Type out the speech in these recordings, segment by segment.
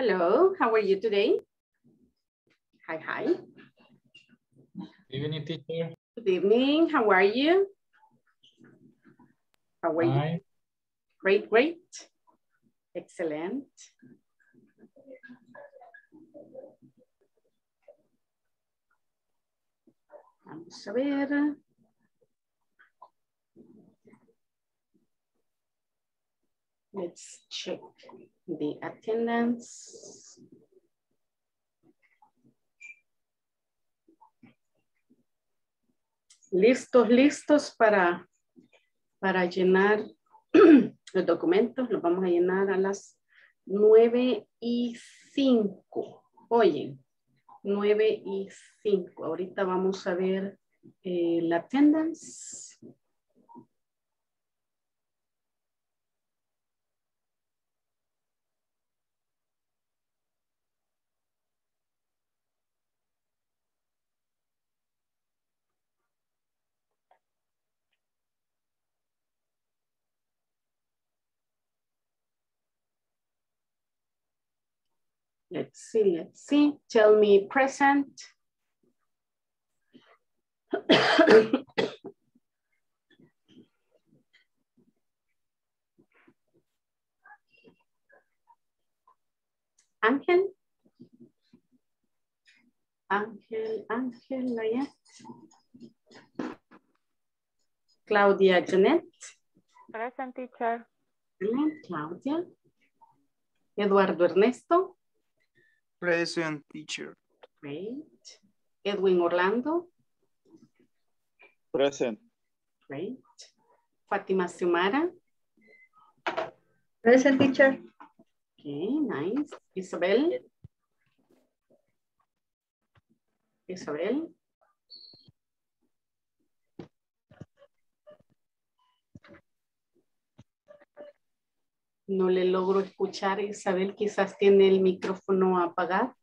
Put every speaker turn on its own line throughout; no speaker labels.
Hello, how are you today? Hi, hi.
Good evening, teacher.
Good evening, how are you? How are you? Great, great. Excellent. Vamos a ver. Let's check the attendance. Listos, listos para llenar los documentos. Los vamos a llenar a las 9:05. Oye, 9:05. Ahorita vamos a ver la attendance. Let's see, let's see. Tell me present. Ángel. Ángel, Layet. Claudia Janet.
Present, teacher.
Claudia. Eduardo Ernesto.
Present, teacher.
Great. Edwin Orlando.
Present.
Great. Fátima Xiomara.
Present, teacher.
Okay, nice. Isabel. Isabel. No le logro escuchar, Isabel, quizás tiene el micrófono apagado.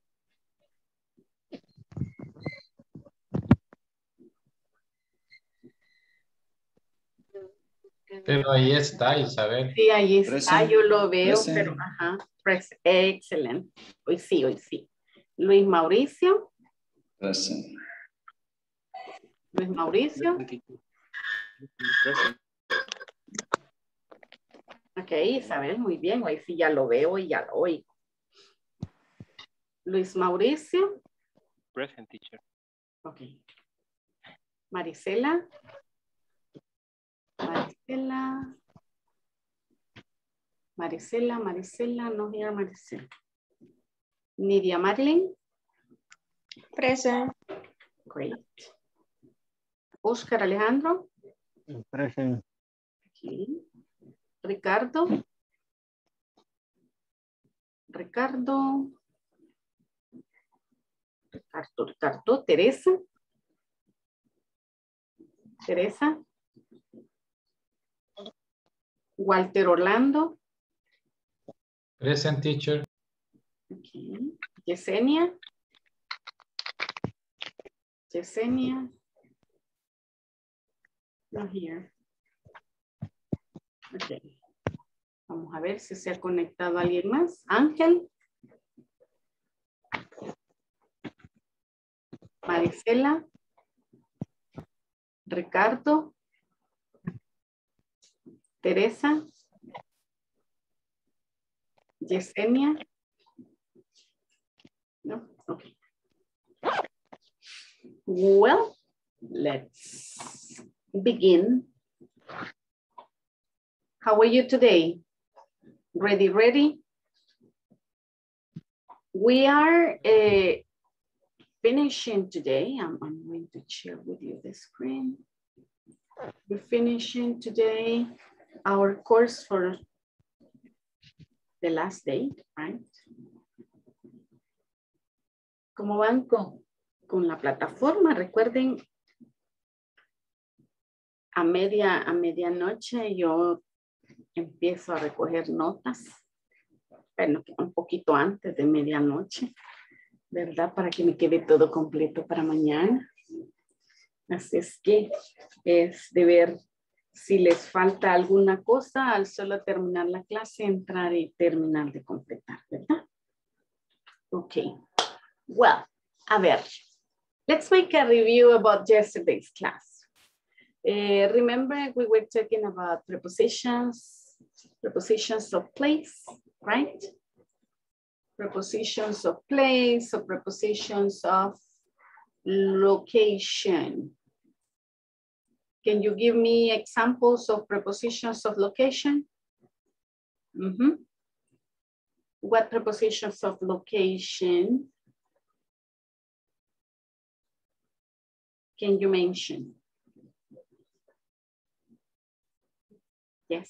Pero ahí está, Isabel.
Sí, ahí está,
Present.
yo lo veo,
Present.
pero ajá, excelente. Hoy sí. Luis Mauricio.
Present.
Luis Mauricio. Ok, Isabel, muy bien. Hoy sí ya lo veo y ya lo oigo. Luis Mauricio.
Present, teacher.
Ok. Marisela. Marisela, no here, Marisela. Nidia Marlene.
Present.
Great. Oscar Alejandro.
Present.
Okay. Ricardo. Teresa. Walter Orlando.
Present, teacher.
Okay. Yesenia. Not here. Okay. Vamos a ver si se ha conectado alguien más. Ángel. Marisela. Ricardo. Teresa. Yesenia. No, okay. Well, let's begin. How are you today? Ready? We are finishing today. I'm going to share with you the screen. We're finishing today our course for the last day, right? ¿Cómo van con la plataforma? Recuerden, a medianoche yo empiezo a recoger notas. Bueno, un poquito antes de medianoche, ¿verdad? Para que me quede todo completo para mañana. Así es que es de ver si les falta alguna cosa al solo terminar la clase, entrar y terminar de completar, ¿verdad? Okay. Well, a ver. Let's make a review about yesterday's class. Remember we were talking about prepositions of place, right? Prepositions of place or prepositions of location. Can you give me examples of prepositions of location? What prepositions of location can you mention? Yes.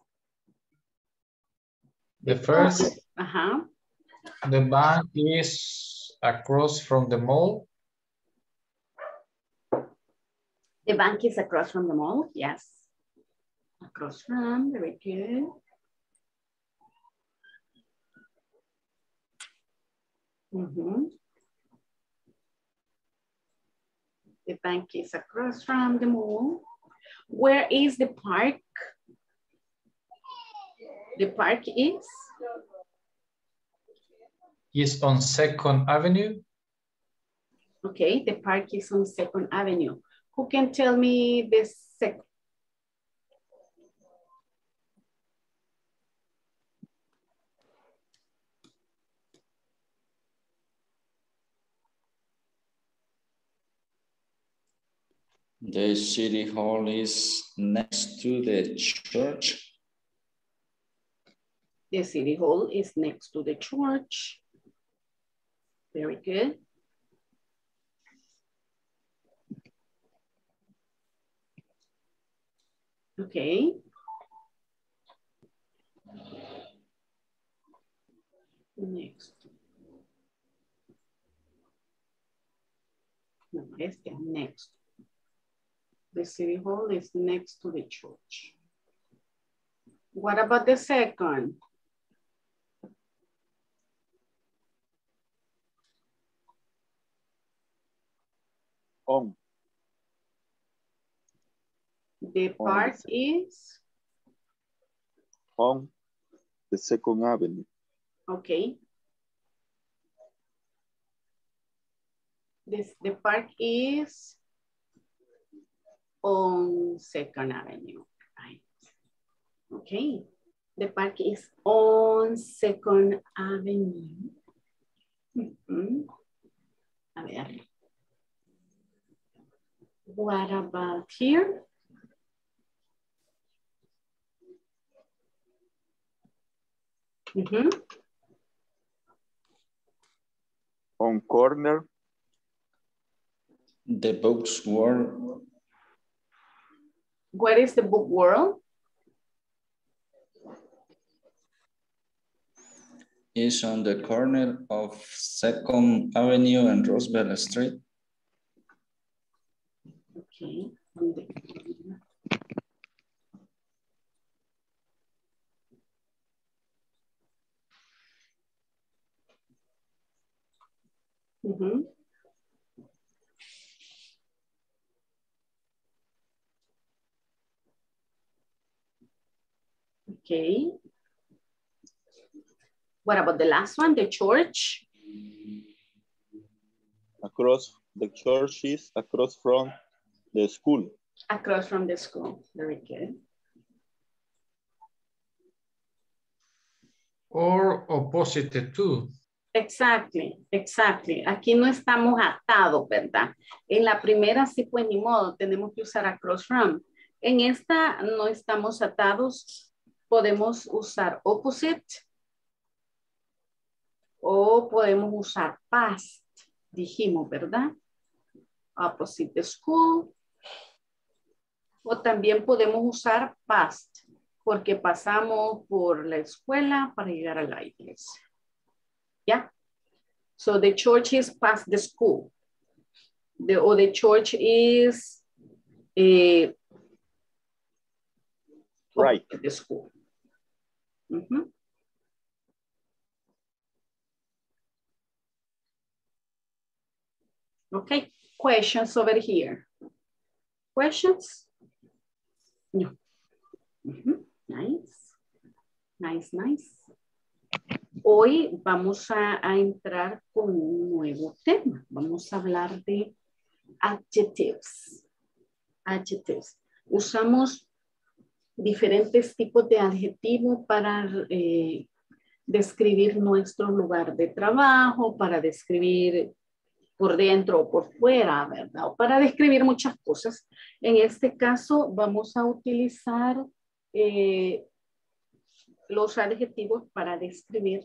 The first,
Uh-huh.
the bank is across from the mall.
The bank is across from the mall, yes. Across from, very good. The bank is across from the mall. Where is the park? The park is?
Is on 2nd Avenue.
Okay, the park is on 2nd Avenue. Who can tell me the second?
The city hall is next to the church.
The city hall is next to the church. Very good. Okay. Next. No, next. The city hall is next to the church. What about the second?
On.
The park is?
On the 2nd Avenue.
Okay. The park is on 2nd Avenue, right? Okay. The park is on 2nd Avenue. A ver. What about here?
On corner.
The books were.
Where is the book world?
Is on the corner of 2nd Avenue and Roosevelt Street.
Okay. Okay. What about the last one, the church?
Across, the church is across from the school.
Across from the school, very good.
Or opposite to.
Exactly, exactly. Aquí no estamos atados, ¿verdad? En la primera sí, pues ni modo, tenemos que usar across from. En esta no estamos atados, podemos usar opposite o podemos usar past, dijimos, ¿verdad? Opposite the school. O también podemos usar past, porque pasamos por la escuela para llegar a la iglesia. Yeah. So the church is past the school. The church is
Right.
The school. Okay, questions over here. Questions? No. Nice. Nice, nice. Hoy vamos a entrar con un nuevo tema. Vamos a hablar de adjectives. Adjectives. Usamos diferentes tipos de adjetivos para describir nuestro lugar de trabajo, para describir por dentro o por fuera, ¿verdad? O para describir muchas cosas. En este caso vamos a utilizar los adjetivos para describir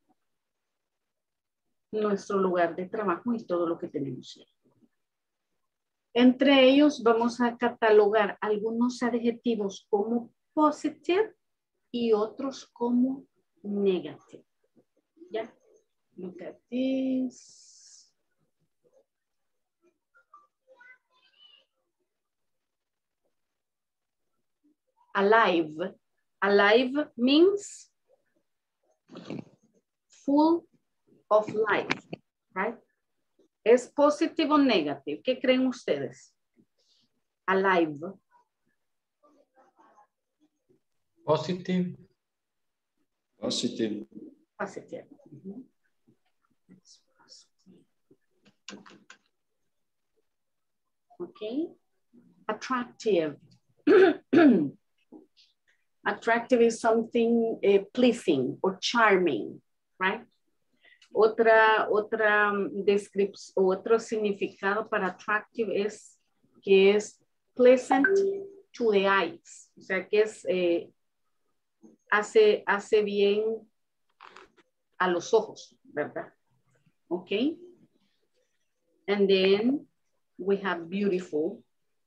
nuestro lugar de trabajo y todo lo que tenemos ahí. Entre ellos vamos a catalogar algunos adjetivos como positive y otros como negative. ¿Ya? Look at this. Alive. Alive means full of life, right? ¿Es positivo o negativo? ¿Qué creen ustedes? Alive.
Positive.
Positive.
Positive. Okay. Attractive. Attractive is something pleasing or charming, right? Otra descripción, otro significado para attractive es que es pleasant to the eyes. O sea, que es hace bien a los ojos, ¿verdad? Okay. And then we have beautiful.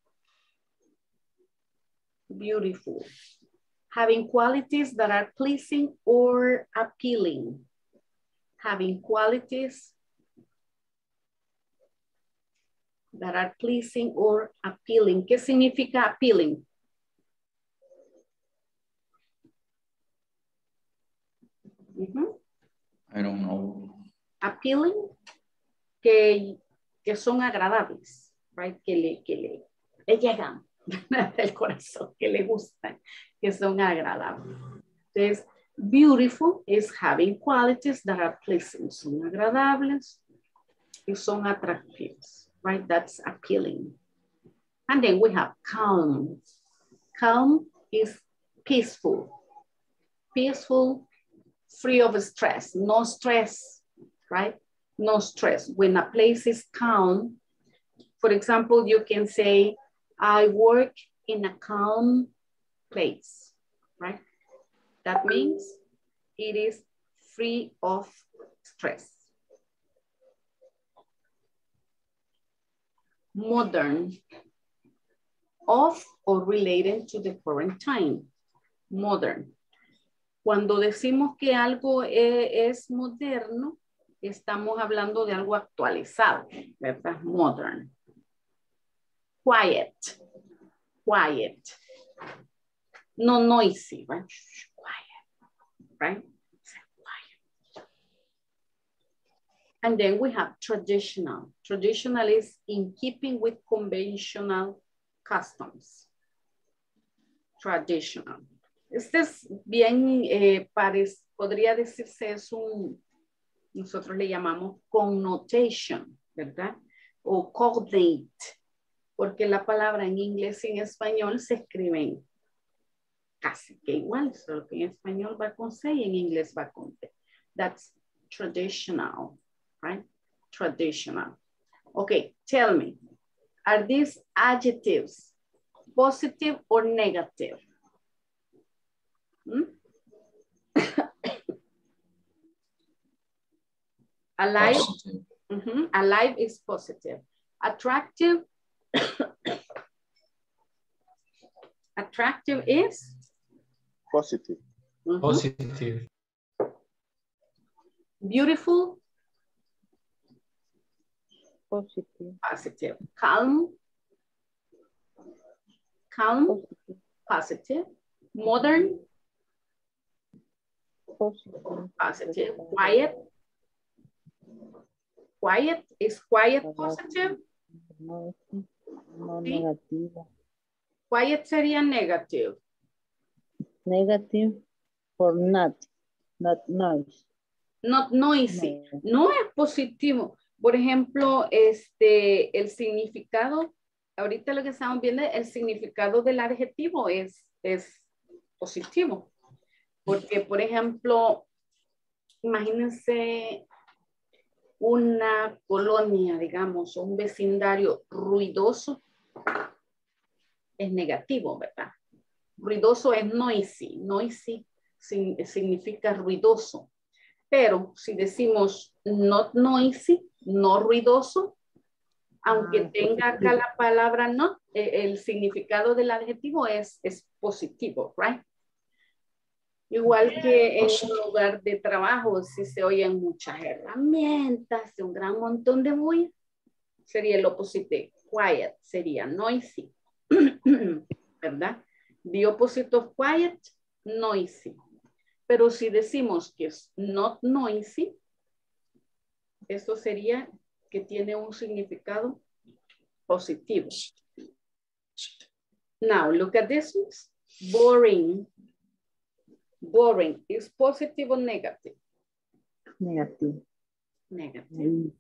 Beautiful. Having qualities that are pleasing or appealing. Having qualities that are pleasing or appealing. ¿Qué significa appealing?
I don't know.
Appealing, que son agradables, right? Que le llegan del corazón, que le gustan, que son agradables. Entonces, beautiful is having qualities that are pleasing. Son agradables y son atractivos, right? That's appealing. And then we have calm. Calm is peaceful. Peaceful, free of stress, no stress, right? No stress. When a place is calm, for example, you can say, I work in a calm place, right? That means it is free of stress. Modern, of or related to the current time. Modern. Cuando decimos que algo es moderno, estamos hablando de algo actualizado, ¿verdad? Modern. Quiet. Quiet. No noisy, right? Quiet, right? Quiet. And then we have traditional. Traditional is in keeping with conventional customs. Traditional. Este es bien, podría decirse, es nosotros le llamamos connotation, ¿verdad? O cognate, porque la palabra en inglés y en español se escriben casi que igual, solo que en español va con C y en inglés va con T. That's traditional, right? Traditional. Okay, tell me, are these adjectives positive or negative? Alive, alive is positive. Attractive, attractive is?
Positive.
Positive.
Beautiful?
Positive.
Positive. Calm? Calm?
Positive.
Positive. Modern?
Positive.
Positive. Quiet? Quiet? Is quiet positive?
No, no
Sí.
negativa.
Quiet sería negative.
Negative for not noise.
Not noisy. No es positivo. Por ejemplo, el significado, ahorita lo que estamos viendo, el significado del adjetivo es positivo. Porque, por ejemplo, imagínense una colonia, digamos, o un vecindario ruidoso, es negativo, ¿verdad? Ruidoso es noisy. Noisy significa ruidoso. Pero si decimos not noisy, no ruidoso, aunque tenga acá la palabra not, el significado del adjetivo es positivo, right? Igual que en un lugar de trabajo, si se oyen muchas herramientas, un gran montón de bulla, sería el opposite de quiet, sería noisy, ¿verdad? The opposite of quiet, noisy. Pero si decimos que es not noisy, esto sería que tiene un significado positivo. Now, look at this one. Boring. Boring. Is positive or negative?
Negativo.
Negative.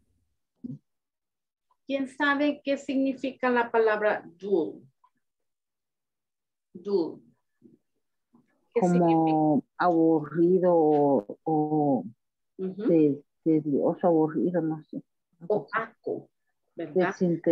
¿Quién sabe qué significa la palabra dull? Dull.
Como aburrido o tedioso, aburrido, no sé.
Opaco, ¿verdad?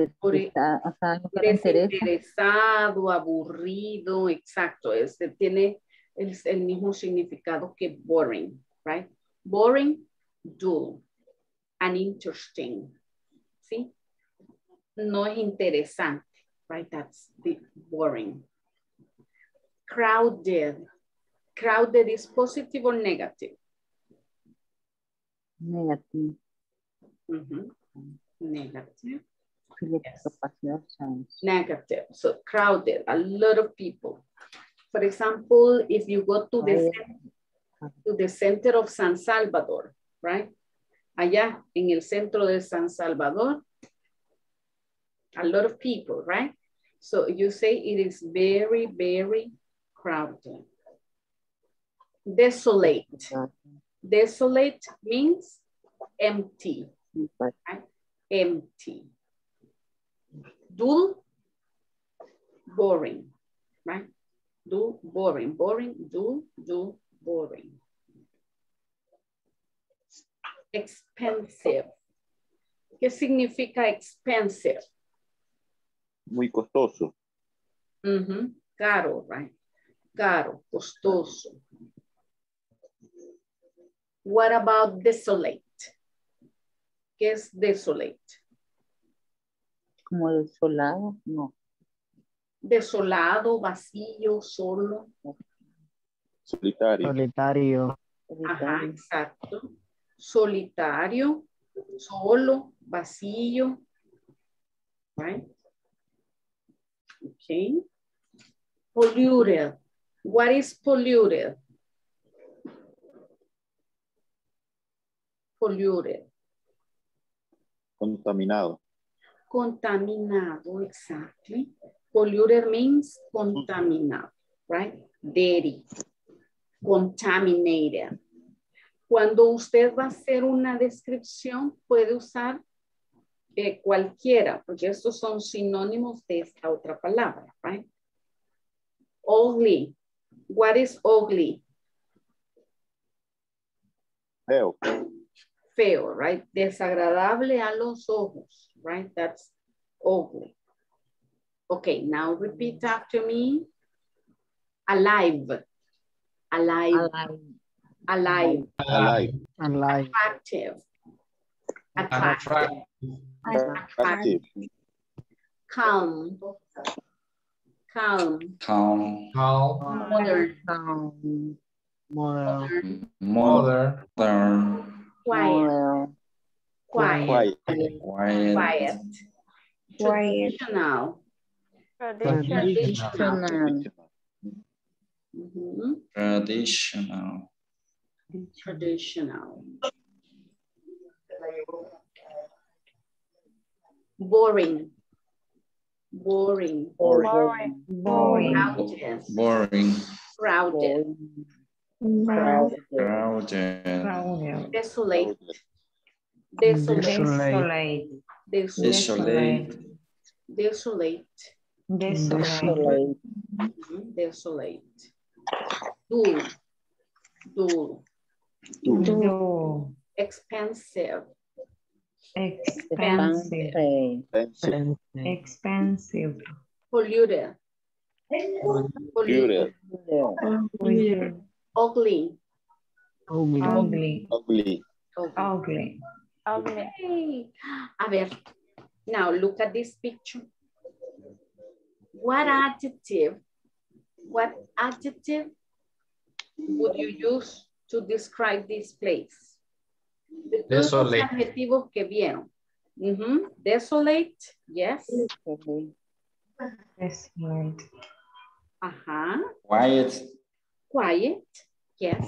Desinteresado,
aburrido, exacto. Tiene el mismo significado que boring, right? Boring, dull, uninteresting, ¿sí? No es interesante, right? That's the boring. Crowded. Crowded is positive or negative?
Negative.
Negative.
Yes.
Negative. So crowded, a lot of people. For example, if you go to the center of San Salvador, right? Allá en el centro de San Salvador, a lot of people, right? So you say it is very, very crowded. Desolate. Desolate means empty, right? Empty. Dull, boring, right? Dull, boring, boring, dull, dull, boring. Expensive. ¿Qué significa expensive?
Muy costoso.
Caro, right? Caro, costoso. What about desolate? ¿Qué es desolate?
Como desolado, no.
Desolado, vacío, solo.
Solitario.
Solitario.
Ajá, exacto. Solitario, solo, vacío. Right? Okay. Polluted. What is polluted? Polluted.
Contaminado.
Contaminado, exactly. Polluted means contaminado, right? Dirty. Contaminated. Cuando usted va a hacer una descripción, puede usar cualquiera, porque estos son sinónimos de esta otra palabra, right? Ugly. What is ugly?
Feo.
Feo, right? Desagradable a los ojos, right? That's ugly. Okay, now repeat after me. Alive. Alive. Alive.
Alive.
Alive.
Attractive. Attractive.
Active.
Calm. Calm.
Calm.
Modern.
Modern.
Modern.
Quiet. Quiet. Quiet. Traditional.
Traditional.
Traditional.
Traditional. Boring. Boring.
Boring.
Crowded.
Boring.
Crowded.
Brown.
Crowded.
Crowded.
Desolate. Desolate.
Desolate.
Desolate.
Desolate.
Desolate.
Desolate. Dull. Dull.
Do.
Expensive.
Expensive.
Expensive.
Expensive.
Polluted.
Polluted.
Ugly.
Ugly.
Ugly.
Ugly.
Okay. A ver, now look at this picture. What adjective would you use to describe this place? De todos los
Desolate.
adjetivos que vieron. Desolate, yes.
Desolate.
Ajá.
Quiet.
Quiet, yes.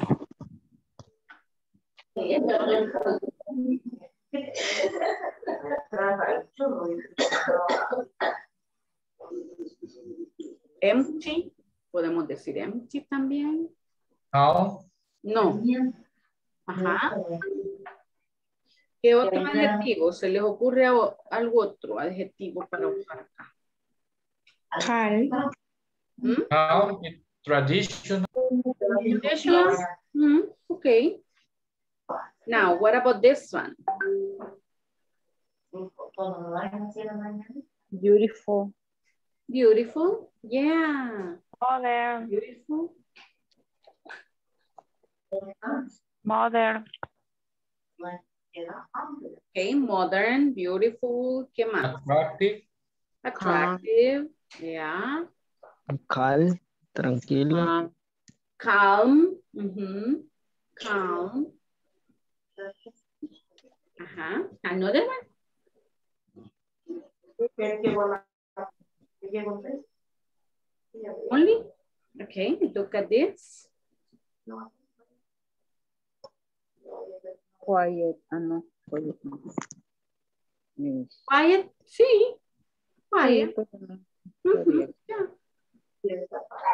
Empty, podemos decir empty también.
Calm.
No. Ajá. ¿Qué otro adjetivo? ¿Se les ocurre algo otro adjetivo para usar acá?
Calm.
Calm. Traditional.
Traditional? Okay. Now, what about this one?
Beautiful.
Beautiful? Yeah.
Modern.
Beautiful.
Modern.
Okay, modern, beautiful. ¿Qué más?
Attractive.
Attractive. Yeah.
Calm, tranquilo.
Calm. Calm. Ajá. Another one. Only? Okay, look at this.
Quiet. No. Quiet. No. Yes.
Quiet, sí. Quiet.
Sí, pues, no.
Yeah.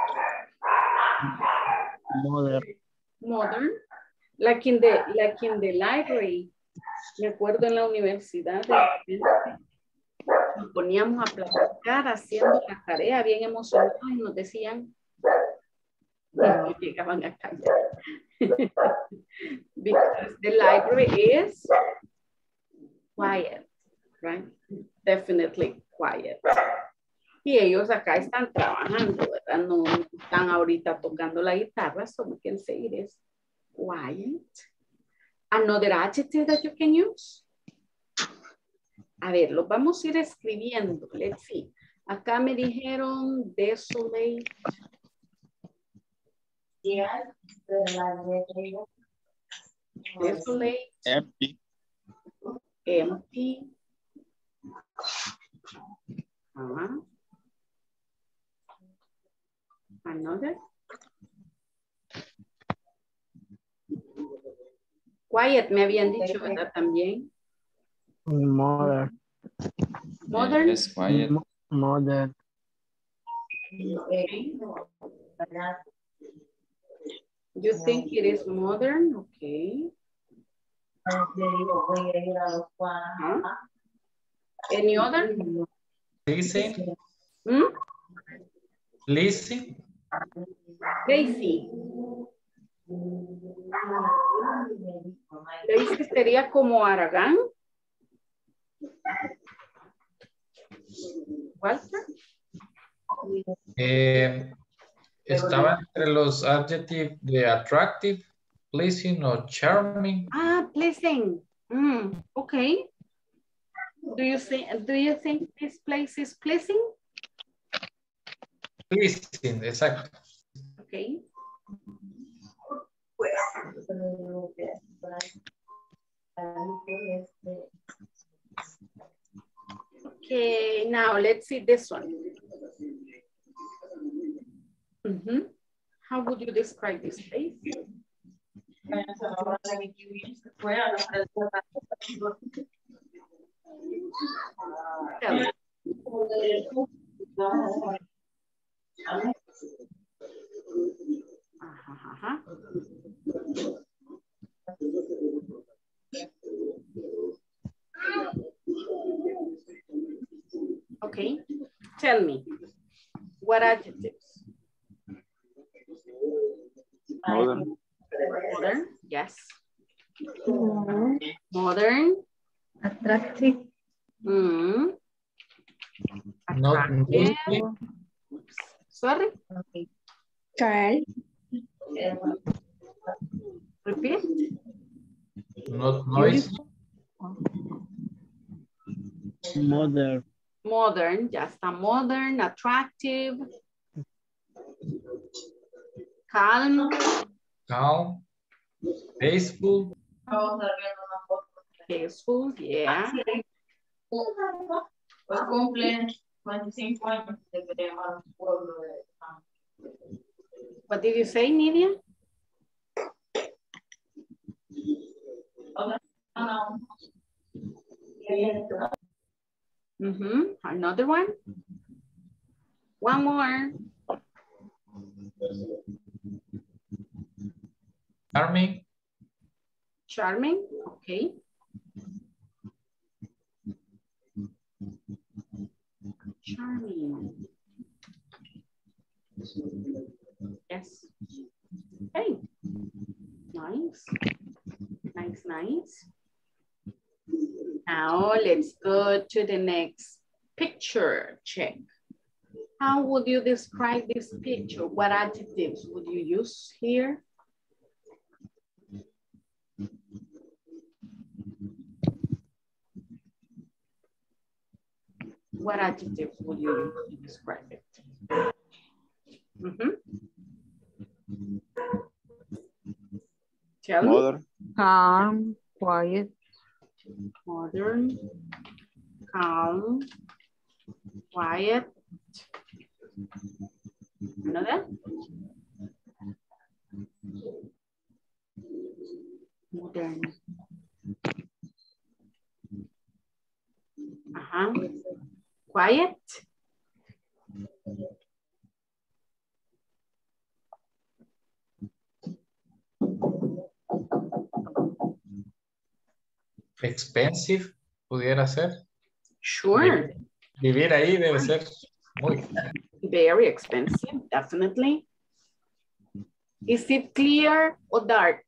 Modern.
Modern. Like in the library. Me acuerdo en la universidad. Nos poníamos a platicar haciendo la tarea bien emocionados y nos decían que llegaban a callar. Because the library is quiet, right? Definitely quiet. Y ellos acá están trabajando, ¿verdad? No están ahorita tocando la guitarra, so we can say it is quiet. Another adjective that you can use. A ver, los vamos a ir escribiendo. Let's see. Acá me dijeron desolate. Desolate.
Empty.
Empty. Another. Quiet, me habían dicho, ¿verdad? También.
Modern.
Modern.
Yes, quiet.
Modern.
Okay. You think it is modern? Okay. Any other?
Listen. Listen.
Lazy. Lazy sería como Aragán. Walter.
Estaba entre los adjetivos de attractive, pleasing o charming.
Ah, pleasing. Okay. Do you think this place is pleasing?
Pleasing, exacto.
Okay. Okay, now let's see this one. How would you describe this place? Tell me. Tell me, what adjectives?
Modern.
Modern, yes. Modern.
Attractive.
Mm.
Not
Attractive.
noisy.
Oops. Sorry,
Okay. Child.
repeat.
Not noisy.
Modern.
Modern, just a modern, attractive. Calm.
Calm. Peaceful.
Peaceful, yeah.
Hoy cumple 25 años de que llamar al pueblo de
What did you say, Nidia? Another one? One more.
Charming.
Charming, okay. Charming. Yes. Hey. Nice. Nice, nice. Now let's go to the next picture. Check. How would you describe this picture? What adjectives would you use here? What adjectives would you use to describe it? Tell me.
Modern. Calm, quiet.
Modern, calm, quiet. Another? Modern. Quiet.
Expensive, pudiera ser.
Sure.
Vivir ahí debe ser muy.
Very expensive, definitely. Is it clear or dark?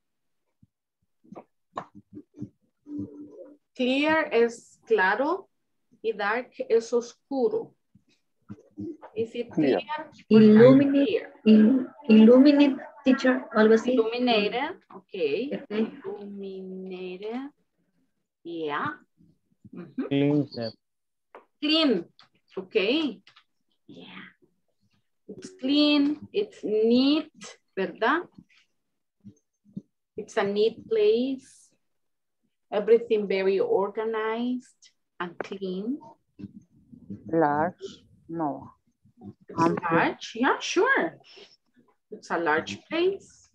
Clear es claro y dark es oscuro. Is it clear?
Illuminate, illuminate, teacher, algo así.
Illuminated, okay.
Okay.
Illuminated, yeah.
Clean, sir.
Clean, okay. Yeah. It's clean, it's neat, ¿verdad? It's a neat place. Everything very organized and clean.
Large. No.
It's large, yeah, sure. It's a large place.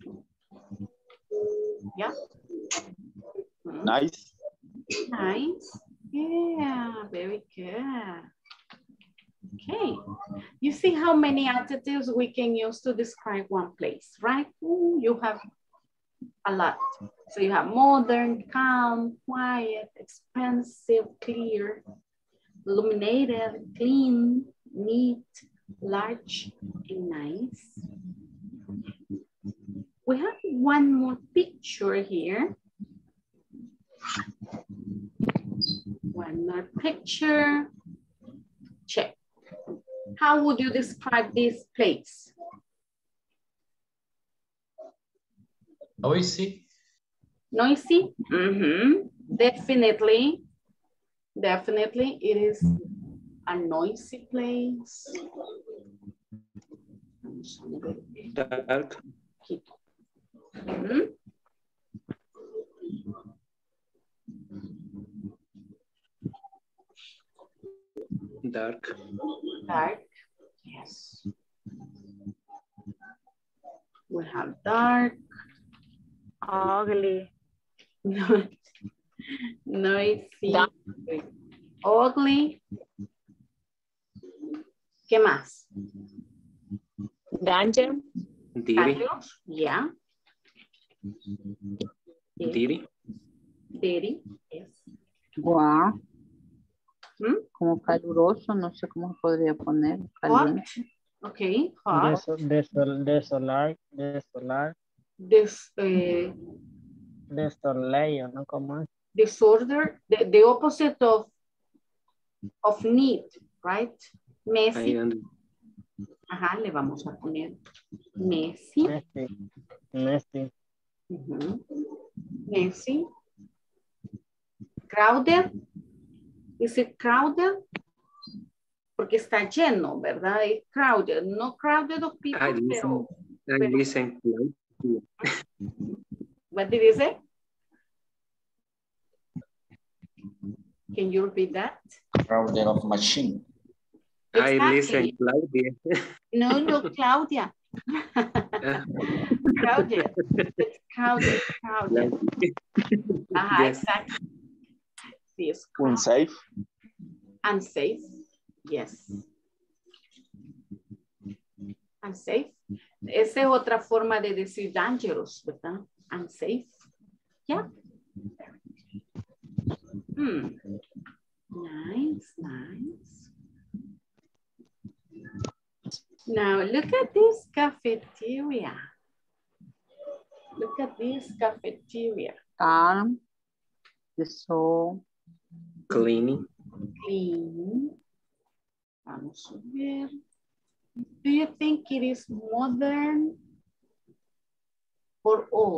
Yeah.
Nice.
Nice. Yeah, very good. Okay. You see how many adjectives we can use to describe one place, right? Ooh, you have a lot. So you have modern, calm, quiet, expensive, clear, illuminated, clean, neat, large, and nice. We have one more picture here. One more picture. Check. How would you describe this place?
Noisy.
Noisy? Definitely. Definitely, it is a noisy place.
Dark. Dark.
Dark, yes. We have dark.
Ugly.
Noisy. Ugly. ¿Qué más?
Danger.
Dirty.
Dangerous, yeah.
Dirty.
Dirty, yes.
Warm. Como caluroso, no sé cómo se podría poner.
Hot.
Caliente.
Okay, hot.
Desolar, desoleo, ¿no? ¿Cómo es?
Disorder, the opposite of need, right? Messy. Ajá, le vamos a poner messy.
Messy.
Messy. Crowded. Is it crowded? Porque está lleno, ¿verdad? It's crowded. No crowded of people, pero...
Listen,
What did you say? Can you repeat that?
Crowded of machine.
I
Exactly.
listen, Claudia.
No, Claudia. Crowded. It's crowded. Ajá,
Yes.
exactly. Sí, es
Unsafe.
unsafe. Yes. Unsafe. Esa es otra forma de decir dangerous, ¿verdad? Unsafe. Yeah. Nice, nice. Now look at this cafeteria. Look at this cafeteria.
Calm. So.
Cleaning.
Clean. Vamos a ver. Do you think it is modern or old?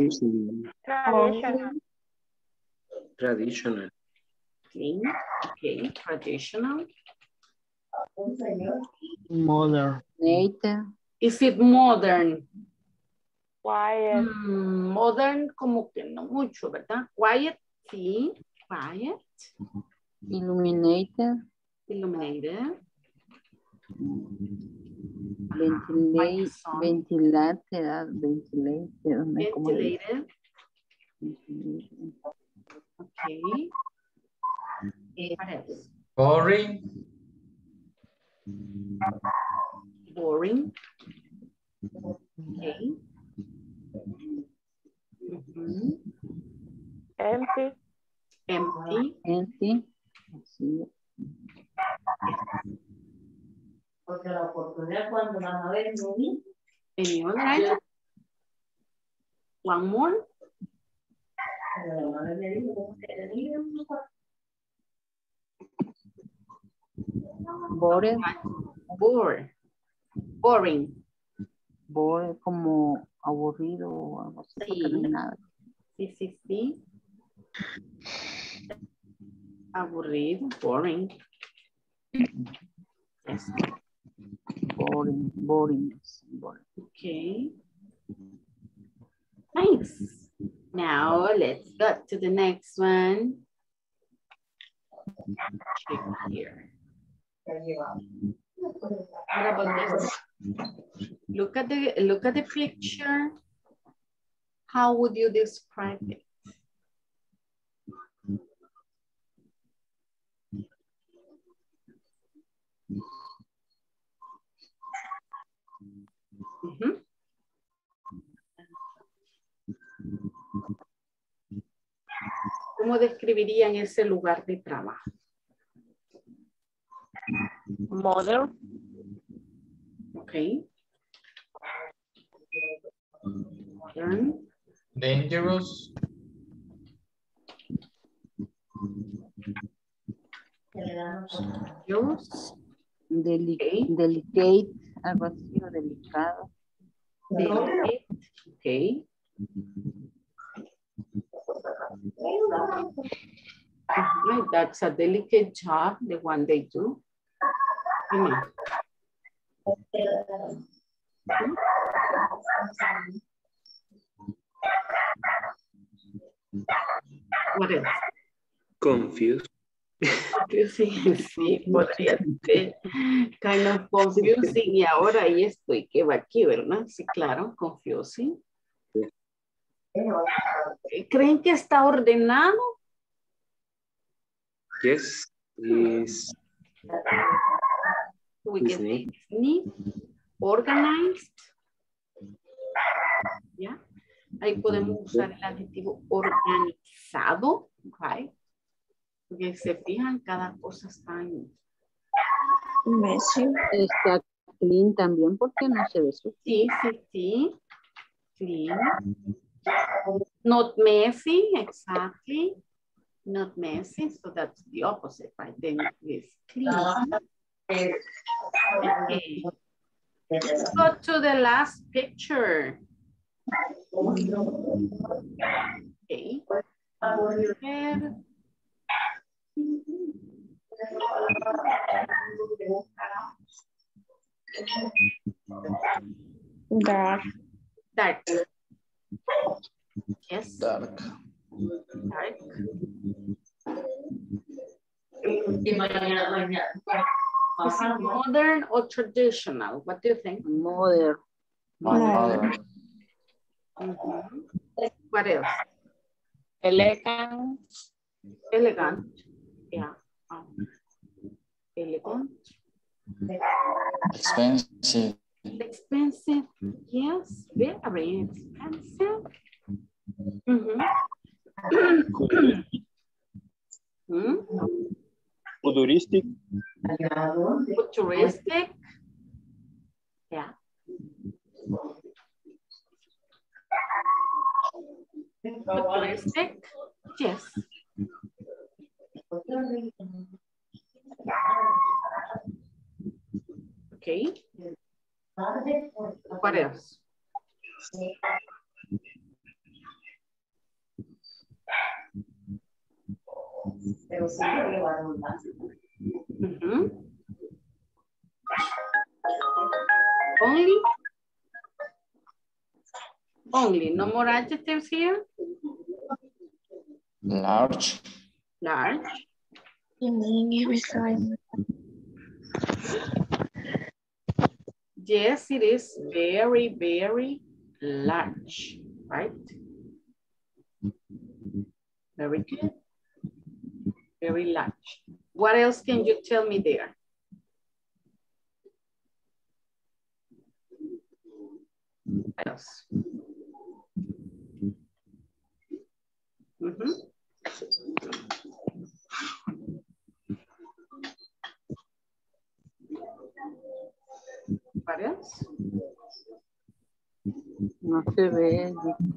Traditional.
Clean. Okay, traditional.
Modern.
Native.
Is it modern?
Quiet.
Modern como que no mucho, ¿verdad? Quiet, sí. Quiet.
Illuminated.
Illuminated.
Ventilated.
Ventilated. Okay. What else?
Boring.
Boring. Okay.
Empty.
Empty.
Sí.
Porque la oportunidad cuando van a ver movie.
Any other item? One more.
Bored.
Boring.
Bored como aburrido o algo así.
Sí.
Porque no hay nada.
Sí. Aburrido. Boring. Yes.
Boring.
Okay. Thanks. Now let's go to the next one. Check here. What about this? Look at the picture. How would you describe it? ¿Cómo describirían ese lugar de trabajo?
Modern.
Okay. Modern.
Dangerous.
Delicate, algo así, o delicado.
Delicate. Okay. That's a delicate job, the one they do. What else?
Confused.
Confusing, sí, podría ser kind of confusing y ahora y esto y que va aquí, ¿verdad? Sí, claro, confusing. ¿Creen que está ordenado?
Yes. Is
We can say neat, organized. ¿Ya? Ahí podemos usar el adjetivo organizado, right? Porque se fijan, cada cosa está en...
Messy.
Está clean también porque no se ve sucio.
Sí, sí, sí. Clean. Not messy, exactly. Not messy, so that's the opposite, right? Then it's clean. Okay. Let's go to the last picture. Okay. Ver.
Dark.
Dark. Yes.
Dark.
Dark. Is it modern or traditional? What do you think?
Modern.
Modern.
What else?
Elegant.
Elegant. Yeah. Elegant.
Expensive.
Expensive. Yes, very expensive.
Futuristic.
Futuristic. Yeah. Futuristic. Yes. Okay. What else? Only? Only, no more adjectives here?
Large.
Large. Yes, it is very, very large, right? Very good. Very large. What else can you tell me there? What else? What else?
No se ve.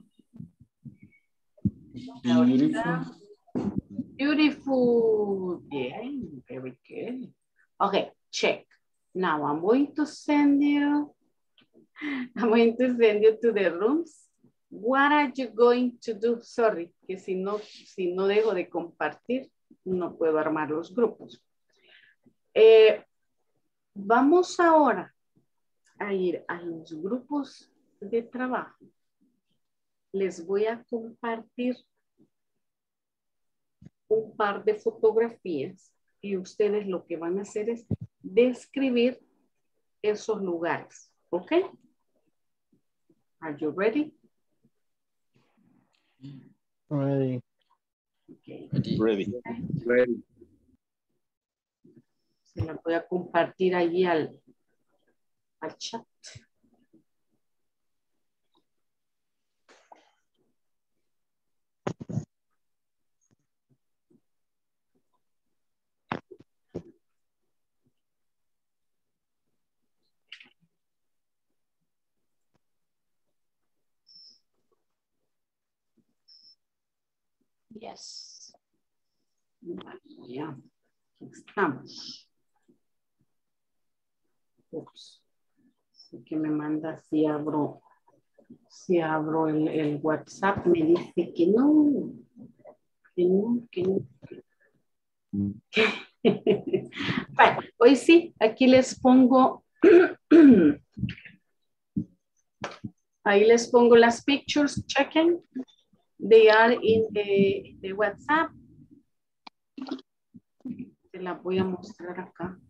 Beautiful.
Beautiful. Yeah, very good. Okay, check. Now I'm going to send you to the rooms. What are you going to do? Sorry, que si no dejo de compartir, no puedo armar los grupos. Vamos ahora a ir a los grupos de trabajo. Les voy a compartir un par de fotografías y ustedes lo que van a hacer es describir esos lugares. ¿Ok? Are you ready?
Ready.
Okay.
Ready.
Ready.
Se la voy a compartir allí al chat.
Yes.
Ya, aquí estamos. Ups. Así que me manda si abro el WhatsApp, me dice que no. Bueno, hoy sí, aquí les pongo, ahí les pongo las pictures, chequen. They are in the WhatsApp. Se las voy a mostrar acá.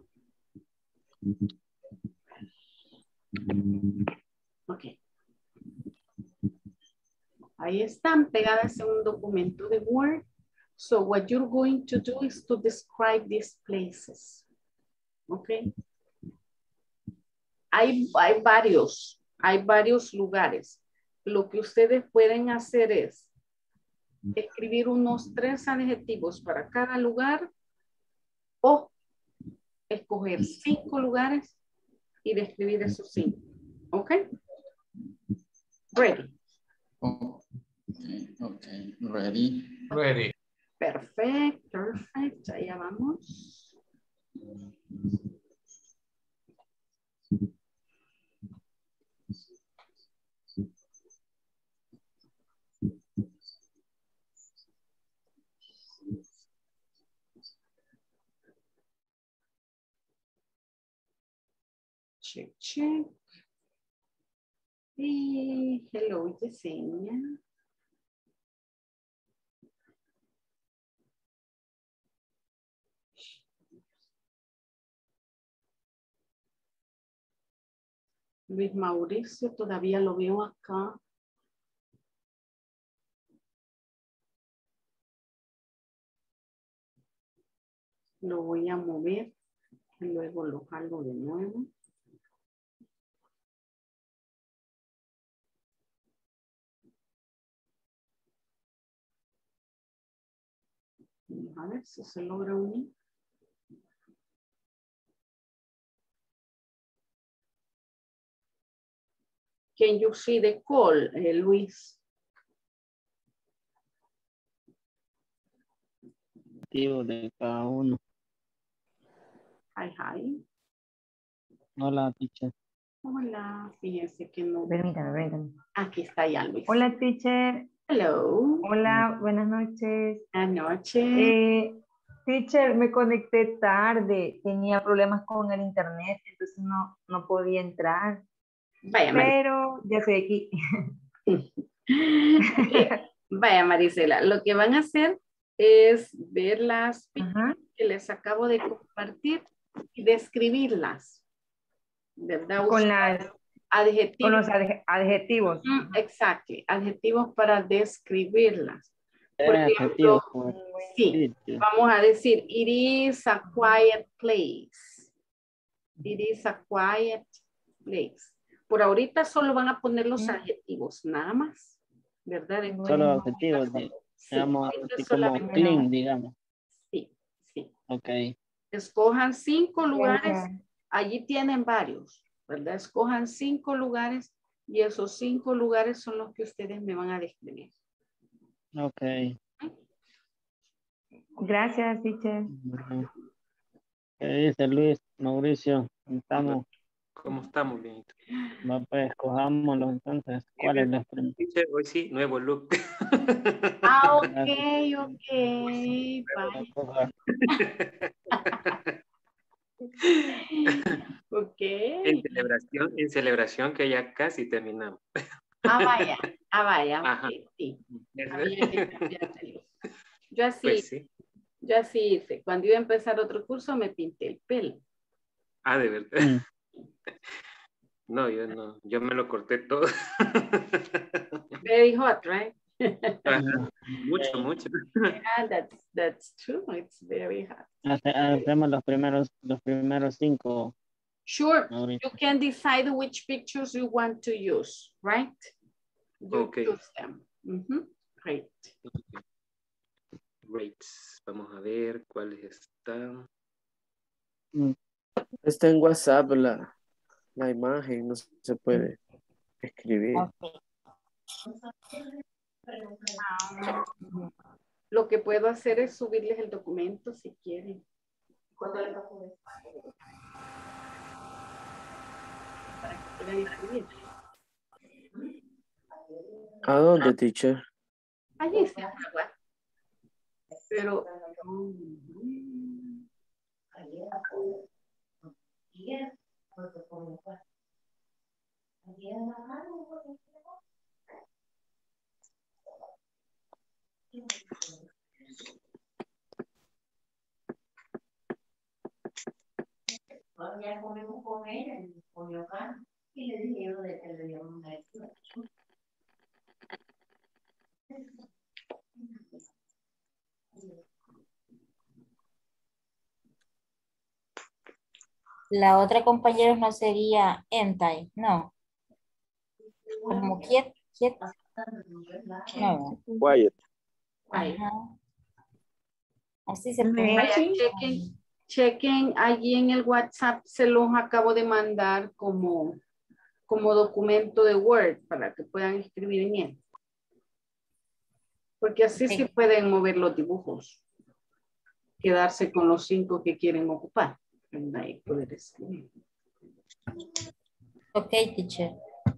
Ok. Ahí están pegadas en un documento de Word. So what you're going to do is to describe these places. Okay. Hay varios lugares. Lo que ustedes pueden hacer es escribir unos 3 adjetivos para cada lugar o escoger 5 lugares y describir esos 5. ¿Ok? Ready.
Okay, ready.
Ready.
Perfecto. Allá vamos. Check, check. Y hello, Yesenia. Luis Mauricio, todavía lo veo acá. Lo voy a mover y luego lo jalo de nuevo. Vamos a ver si se logra unir. Can you see the call, Luis?
De cada uno.
Hi, hi.
Hola, teacher.
Hola, fíjense que no.
Permítame.
Aquí está ya, Luis.
Hola, teacher.
Hello.
Hola, buenas noches.
Buenas noches.
Teacher, me conecté tarde. Tenía problemas con el internet, entonces no podía entrar.
Vaya,
pero ya estoy aquí.
Vaya, Marisela, lo que van a hacer es ver las pictures que les acabo de compartir y describirlas, ¿verdad?
Con las
adjetivos.
Con los adjetivos.
Exacto, adjetivos para describirlas. Por ejemplo, sí, vamos a decir, it is a quiet place. It is a quiet place. Por ahorita solo van a poner los adjetivos, nada más, ¿verdad?
Solo adjetivos, digamos, así como clean, digamos.
Sí, sí.
Ok.
Escojan 5 lugares, allí tienen varios, ¿verdad? Escojan 5 lugares y esos 5 lugares son los que ustedes me van a describir.
Ok.
Gracias, teacher.
¿Qué dice Luis Mauricio? ¿Estamos?
¿Cómo estamos, bien?
Va, pues, escojámoslo entonces. ¿Cuál es la primera?
Hoy sí, nuevo look.
Ok. Ok.
En celebración que ya casi terminamos.
Vaya.
Ajá.
Okay, sí. Había que cambiártelo. Yo así,
Pues sí.
Yo así hice. Cuando iba a empezar otro curso me pinté el pelo.
De verdad. No, yo no. Yo me lo corté todo.
Very hot, right?
Mucho.
Yeah, that's true. It's very hot.
Hacemos los primeros 5.
Sure. You can decide which pictures you want to use, right? You choose them. Great.
Great. Vamos a ver cuáles están. Está en WhatsApp la imagen, no se puede escribir.
Lo que puedo hacer es subirles el documento si quieren. ¿Cuándo les va a subir? Para que puedan escribir.
¿A dónde, teacher?
Allí está. Pero...
Ya comimos con ella, con acá, y le dijeron de que le dieron una lectura.
La otra compañera no sería Entai, no. Como quiet. No.
Quiet.
Vaya.
Ajá. Así se puede.
Vaya, chequen allí en el WhatsApp, se los acabo de mandar como documento de Word para que puedan escribir en él. Porque así sí pueden mover los dibujos. Quedarse con los 5 que quieren ocupar. Ahí poder escribir.
Ok, teacher.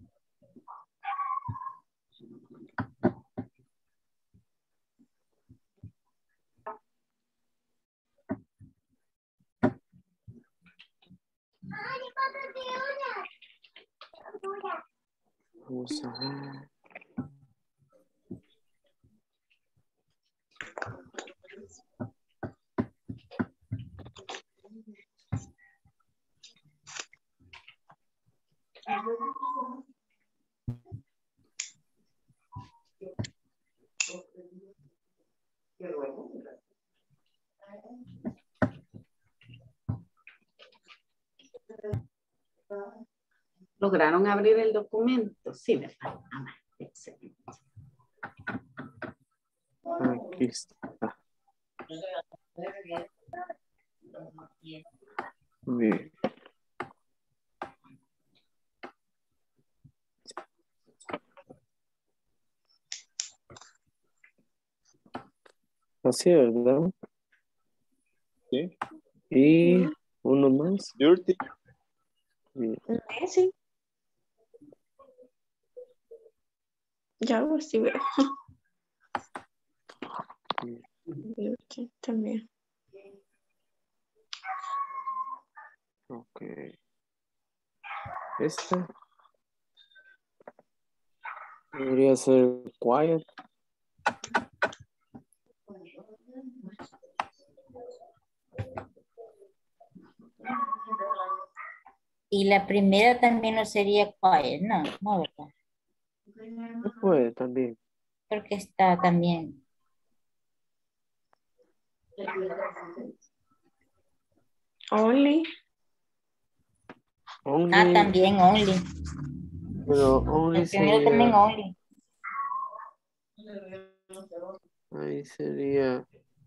Vamos a ver.
¿Lograron abrir el documento? Sí, ¿verdad? Ah, excelente.
Aquí está. Bien. Así, ¿verdad?
Sí.
Y uno más.
Dirty.
Bien.
Messi. Ya lo sí veo. Dirty también.
Ok. Esta debería ser quiet.
Y la primera también no sería quiet, no, no, ¿verdad?
Se puede también.
Porque está también.
Only.
Only,
Ah, también only.
pero only
El primero también
sería,
only.
ahí sería,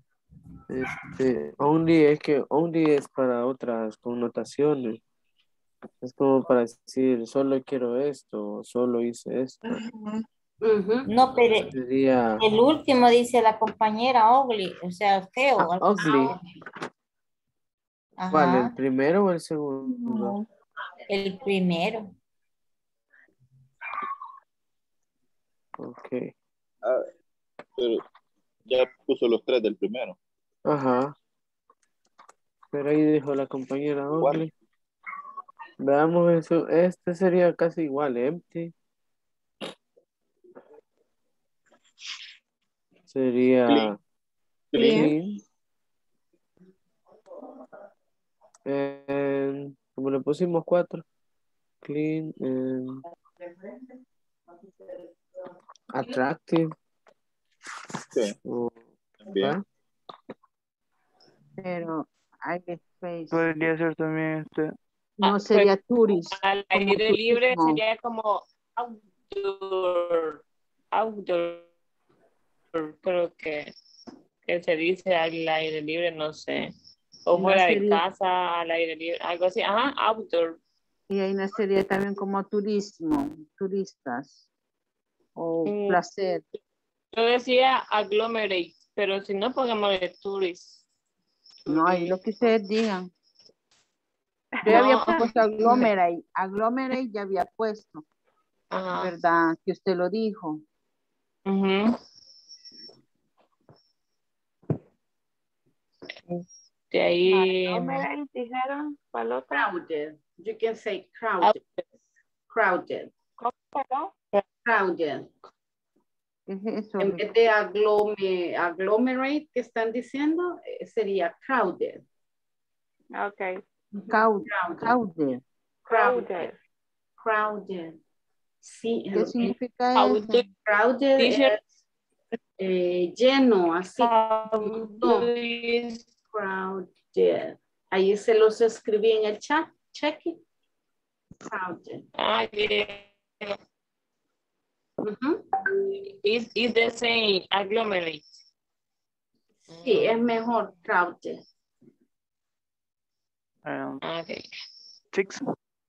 only es que only es para otras connotaciones. Es como para decir, solo quiero esto, solo hice esto.
No, pero
Sería
el último dice la compañera ugly, o sea, feo. algo así.
ugly. ¿Cuál? ¿El
Ajá,
primero o el segundo?
No.
el primero.
Ok.
Ah, pero ya puso los 3 del primero.
Ajá. Pero ahí dijo la compañera
Igual.
ugly. Veamos eso. Este sería casi igual, empty. Sería
Clean.
clean. Como le pusimos 4. Clean and attractive.
Sí. Bien.
Pero hay space.
Podría ser también
No sería tourist.
Al
como
aire libre
turismo.
sería como outdoor, creo que se dice al aire libre, no sé. O
No
fuera de
sería-
casa, al aire libre, algo así. Ajá, outdoor.
Y ahí no sería también como turismo, turistas. O placer.
Yo decía agglomerate, pero si no, pongámosle tourist.
No, ahí lo que ustedes digan. Yo ya había puesto agglomerate. Agglomerate ya había puesto.
Ajá.
¿Verdad? Que usted lo dijo.
Ujú. De ahí.
Dijeron, crowded. You can say crowded. Crowded. Crowded.
¿Qué es eso?
En vez de agglomerate que están diciendo, sería crowded.
Okay.
Crowded.
Crowded. Sí.
¿Qué significa eso?
Crowded es lleno, así. Crowded. Ahí se los escribí en el chat. Check it. Crowded.
Ah, yeah. It's the same, agglomerate.
Sí, es mejor crowded.
Okay.
6.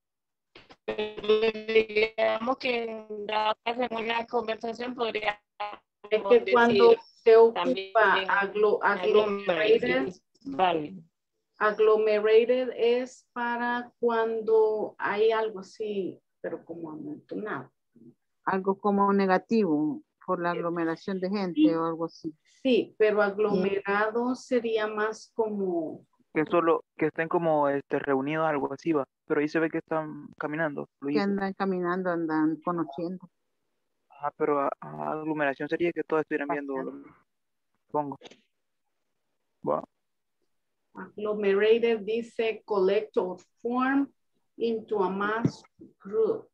Digamos que en una conversación podría
Es que cuando se ocupa
agglomerated,
agglomerated es para cuando hay algo así, pero como amontonado.
Algo como negativo por la aglomeración de gente
Sí.
o algo así.
Sí, pero aglomerado sería más como...
Que estén como reunidos, algo así va. Pero ahí se ve que están caminando.
Que andan caminando, andan conociendo.
Ajá, pero aglomeración sería que todos estuvieran viendo lo mismo. Supongo. Bueno.
Agglomerated dice collect or form into a mass group.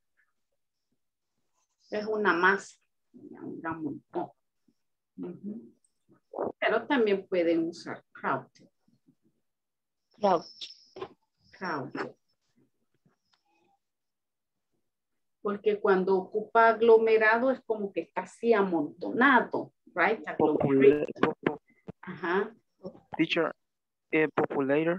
Es una masa, un gran montón. Pero también pueden usar crowded. Crowded. Porque cuando ocupa aglomerado es como que casi amontonado, right? Ajá.
Teacher, populator.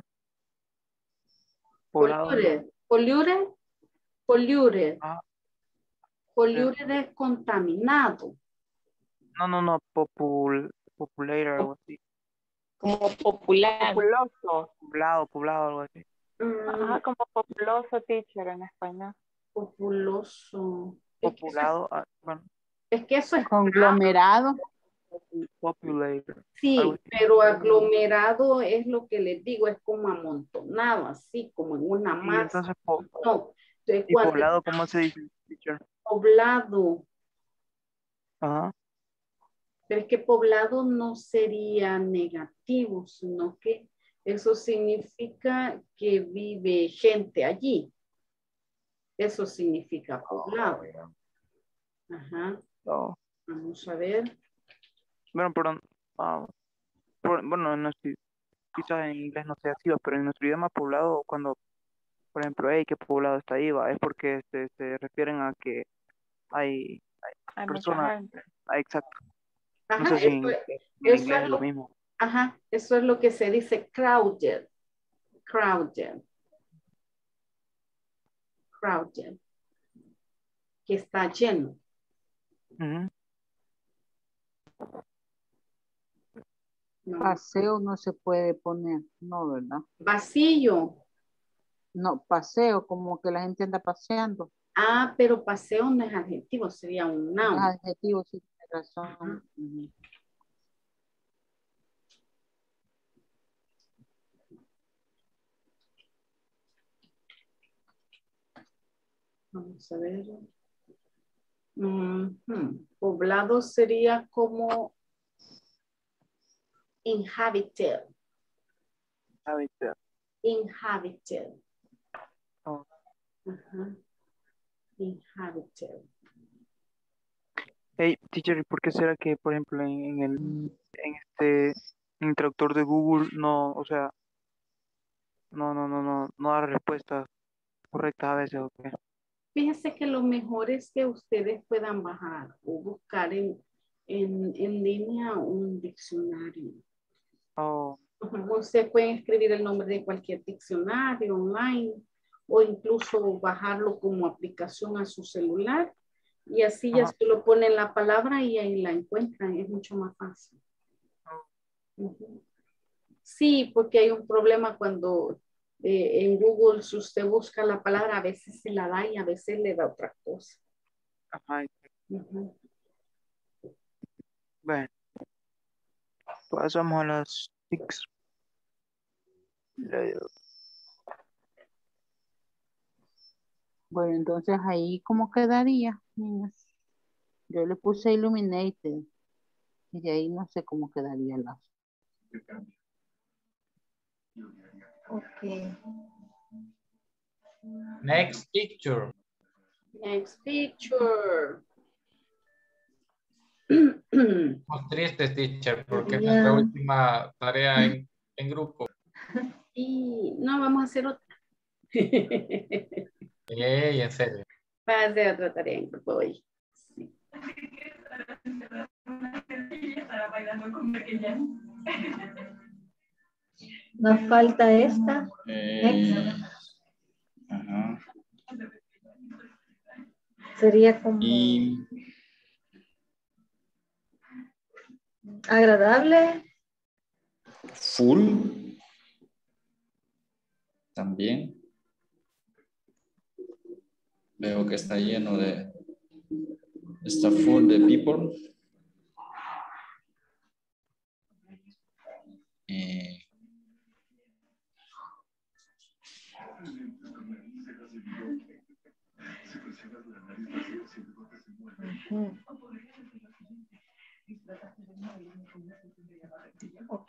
Polluted. Polluted. Polluted. Polluted es contaminado.
No, populator, algo así.
Como popular.
Populoso.
Poblado, algo así.
Ajá, como populoso, teacher, en español.
Populoso.
Populado, bueno.
Es que eso es
conglomerado.
Populator.
Sí, pero aglomerado es lo que les digo, es como amontonado, así como en una masa.
Entonces,
no, entonces,
¿y poblado cómo se dice, teacher?
Poblado.
Ajá.
Pero es que poblado no sería negativo, sino que eso significa que vive gente allí. Eso significa poblado. Ajá.
Oh.
Vamos a ver.
Bueno, perdón. Bueno, quizás en inglés no sea así, pero en nuestro idioma poblado, cuando, por ejemplo, hey, ¿qué poblado está ahí? Va? Es porque se refieren a que hay personas. Exacto.
Ajá,
No sé si en inglés es lo mismo.
Ajá, eso es lo que se dice crowded. Crowded. Crowded. Que está lleno.
No. Paseo no se puede poner, no, ¿verdad?
Vacío.
No, paseo, como que la gente anda paseando.
Ah, pero paseo no es adjetivo, sería un noun.
Es adjetivo, sí, tiene razón.
Vamos a ver. Poblado sería como inhabited. Inhabited.
Oh.
Inhabited.
Hey, teacher, ¿y por qué será que, por ejemplo, en el traductor de Google no da respuestas correctas a veces? ¿Okay?
Fíjense que lo mejor es que ustedes puedan bajar o buscar en línea un diccionario.
Oh.
Ustedes pueden escribir el nombre de cualquier diccionario online o incluso bajarlo como aplicación a su celular y así ya solo ponen la palabra y ahí la encuentran. Es mucho más fácil. Sí, porque hay un problema cuando en Google si usted busca la palabra a veces se la da y a veces le da otra cosa.
Ajá. Bueno, pasamos a las 6.
Bueno, entonces ahí ¿cómo quedaría, niñas? Yo le puse illuminated y de ahí no sé cómo quedaría la.
Okay.
Next picture.
Next picture.
Muy triste, teacher, porque es nuestra última tarea en grupo.
Y no, vamos a hacer otra.
En serio.
Va a hacer otra tarea en grupo hoy. Sí.
Nos falta esta.
Ajá.
Sería como
Y
agradable.
full también. Veo que está lleno de, está full de people.
Ok.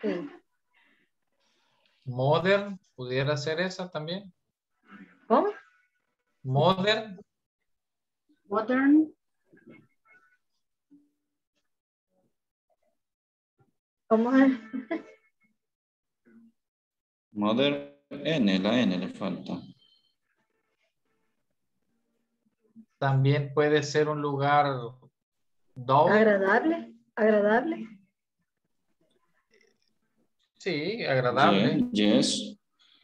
Modern, pudiera ser esa también.
¿Cómo?
Modern.
Modern.
¿Cómo es?
Mother N, la N le falta.
También puede ser un lugar dull.
Agradable. Agradable.
Sí, agradable.
Yes.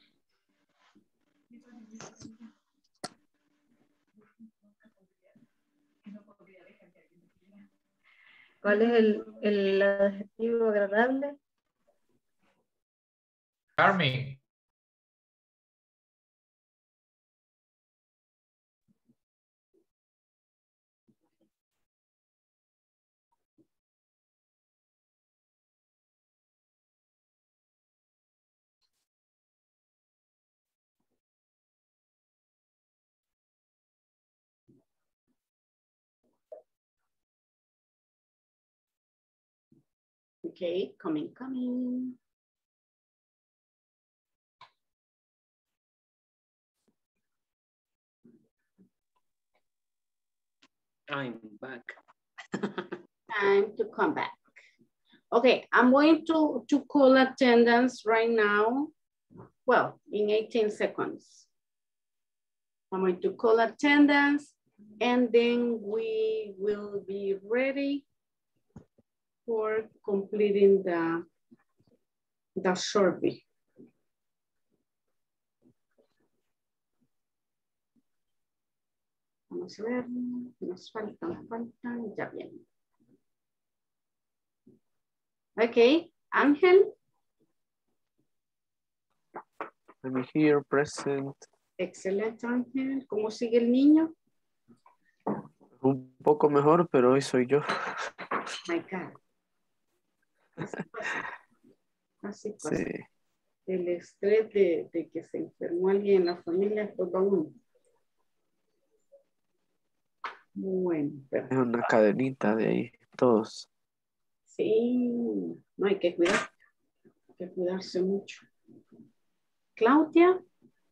¿Cuál es el adjetivo agradable?
Charming.
Okay, coming.
I'm back.
Time to come back. Okay, I'm going to call attendance right now. Well, in 18 seconds. I'm going to call attendance and then we will be ready for completing the survey. Vamos a ver, nos faltan, ya bien. Okay, Ángel.
I'm here, present.
Excelente, Ángel. ¿Cómo sigue el niño?
Un poco mejor, pero hoy soy yo.
My God. Así pasa. Así pasa.
Sí.
El estrés de que se enfermó alguien en la familia, pues va uno. Bueno, pero...
Es una cadenita de ahí, todos.
Sí, no hay que cuidarse mucho. Claudia.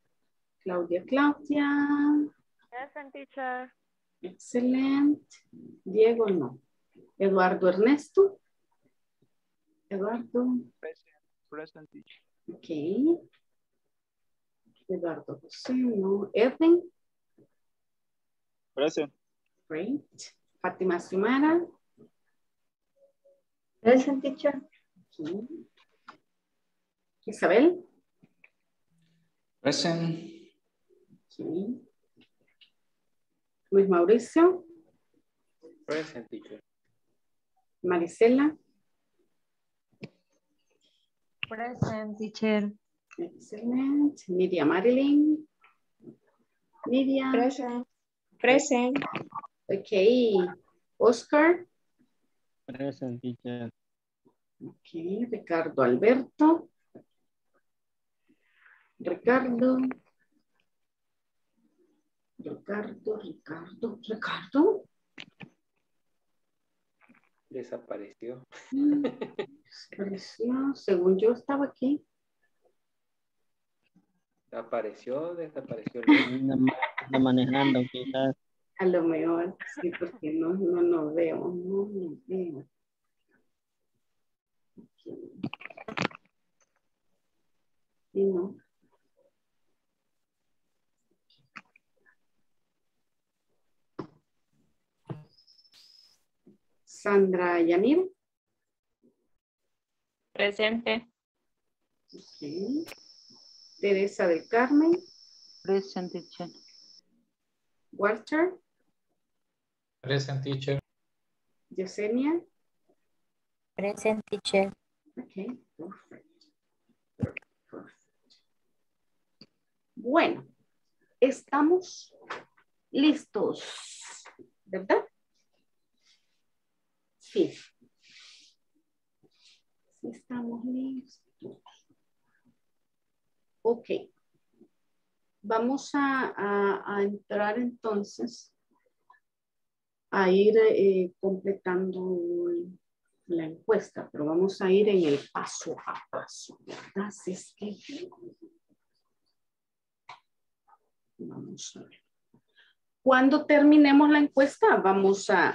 Present, teacher.
Excelente. Diego, no. Eduardo Ernesto. Eduardo.
Present, teacher.
Ok. Eduardo José, no. Edwin.
Present.
Great. Fátima Xiomara.
Present, teacher.
Okay. Isabel.
Present.
Okay. Luis Mauricio.
Present, teacher.
Marisela.
Present, teacher.
Excelente. Nidia Marilyn. Nidia.
Present.
Okay. Oscar.
Present, teacher.
Okay. Ricardo Alberto. Ricardo.
Desapareció.
Desapareció. Según yo estaba aquí.
Desapareció. Anda manejando quizás.
A lo mejor, sí, porque no veo. No veo. Sí, no. Sandra Yanir.
Presente.
Ok. Teresa del Carmen.
Present, teacher.
Walter.
Present, teacher.
Yesenia.
Present, teacher.
Ok, perfecto. Bueno, estamos listos, ¿verdad? Sí. Sí, estamos listos. Ok. Vamos a entrar entonces a ir completando la encuesta, pero vamos a ir en el paso a paso, ¿verdad? Así es que vamos a ver. Cuando terminemos la encuesta, vamos a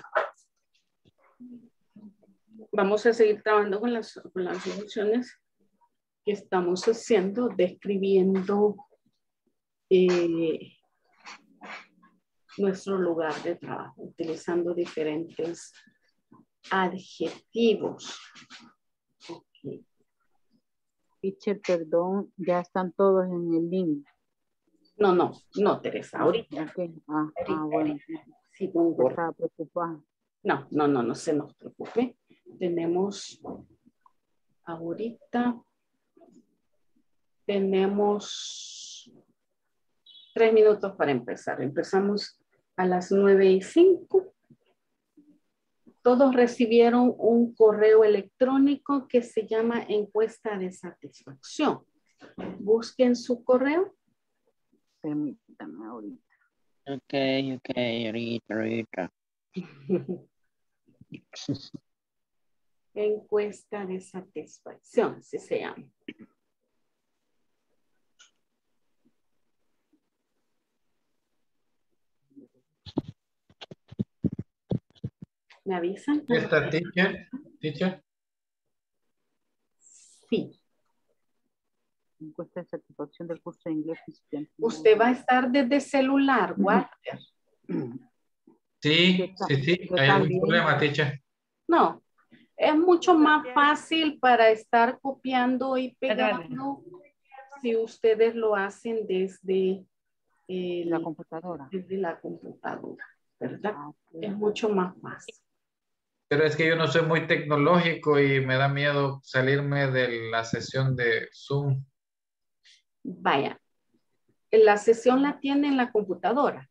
seguir trabajando con las soluciones que estamos haciendo, describiendo nuestro lugar de trabajo, utilizando diferentes adjetivos. Okay.
Teacher, perdón, ya están todos en el link.
No, Teresa, ahorita.
Okay. Bueno.
Sí, pongo.
Estaba preocupada.
No se nos preocupe. Tenemos ahorita, tenemos 3 minutos para empezar. Empezamos a las 9:05. Todos recibieron un correo electrónico que se llama encuesta de satisfacción. Busquen su correo.
Permítame ahorita.
Ok, ahorita.
Encuesta de satisfacción, así se llama. ¿Me avisan?
¿Está teacher? ¿Teacher?
Sí.
Encuesta de satisfacción del curso de inglés.
Usted va a estar desde celular, Walter.
Sí. ¿Hay algún problema, teacher?
No. Es mucho más fácil para estar copiando y pegando si ustedes lo hacen desde
la computadora.
Desde la computadora, ¿verdad? Es mucho más fácil.
Pero es que yo no soy muy tecnológico y me da miedo salirme de la sesión de Zoom.
Vaya, la sesión la tiene en la computadora.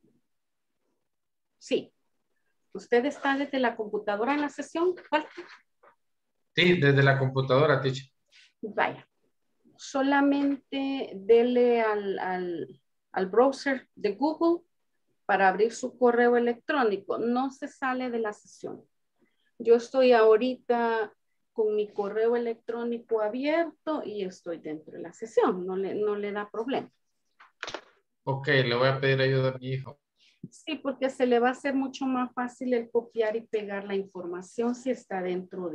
Sí. ¿Usted está desde la computadora en la sesión? ¿Cuál?
Sí, desde la computadora, teacher.
Vaya. Solamente dele al browser de Google para abrir su correo electrónico. No se sale de la sesión. Yo estoy ahorita con mi correo electrónico abierto y estoy dentro de la sesión. No le da problema. Ok,
le voy a pedir ayuda a mi hijo.
Sí, porque se le va a hacer mucho más fácil el copiar y pegar la información si está dentro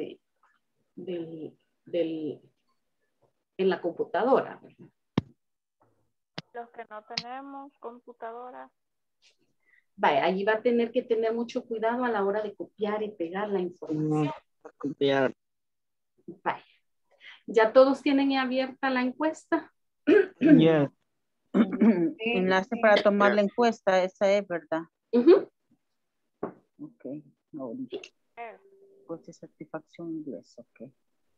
en la computadora, ¿verdad?
Los que no tenemos computadora.
Vaya, allí va a tener que tener mucho cuidado a la hora de copiar y pegar la información.
Copiar.
Vaya. ¿Ya todos tienen abierta la encuesta?
Yes. Enlace para tomar la encuesta, esa es, ¿verdad? Ok, ahorita. Pues de satisfacción inglés, ok.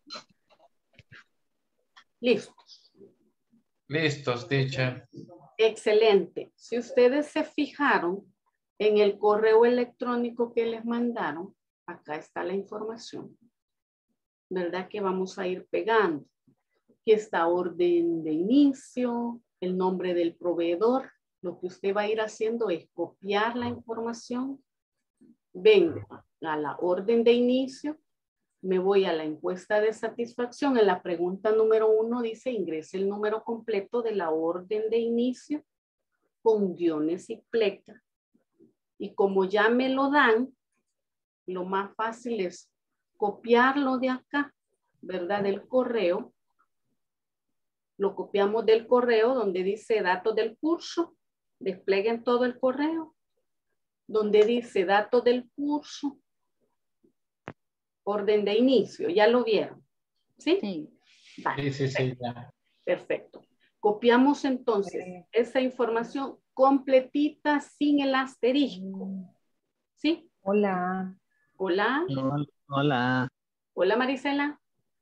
Listos.
Listos, teacher.
Excelente. Si ustedes se fijaron en el correo electrónico que les mandaron, acá está la información, ¿verdad? Que vamos a ir pegando. Aquí está orden de inicio, el nombre del proveedor. Lo que usted va a ir haciendo es copiar la información. Vengo a la orden de inicio. Me voy a la encuesta de satisfacción. En la pregunta número 1 dice ingrese el número completo de la orden de inicio con guiones y pleca. Y como ya me lo dan, lo más fácil es copiarlo de acá, ¿verdad? Del correo. Lo copiamos del correo donde dice datos del curso. Desplieguen todo el correo. Donde dice datos del curso. Orden de inicio, ya lo vieron. ¿Sí?
Sí.
Vale,
Sí, ya.
perfecto. Copiamos entonces esa información completita sin el asterisco. ¿Sí?
Hola.
Hola.
Hola.
Hola, Marisela.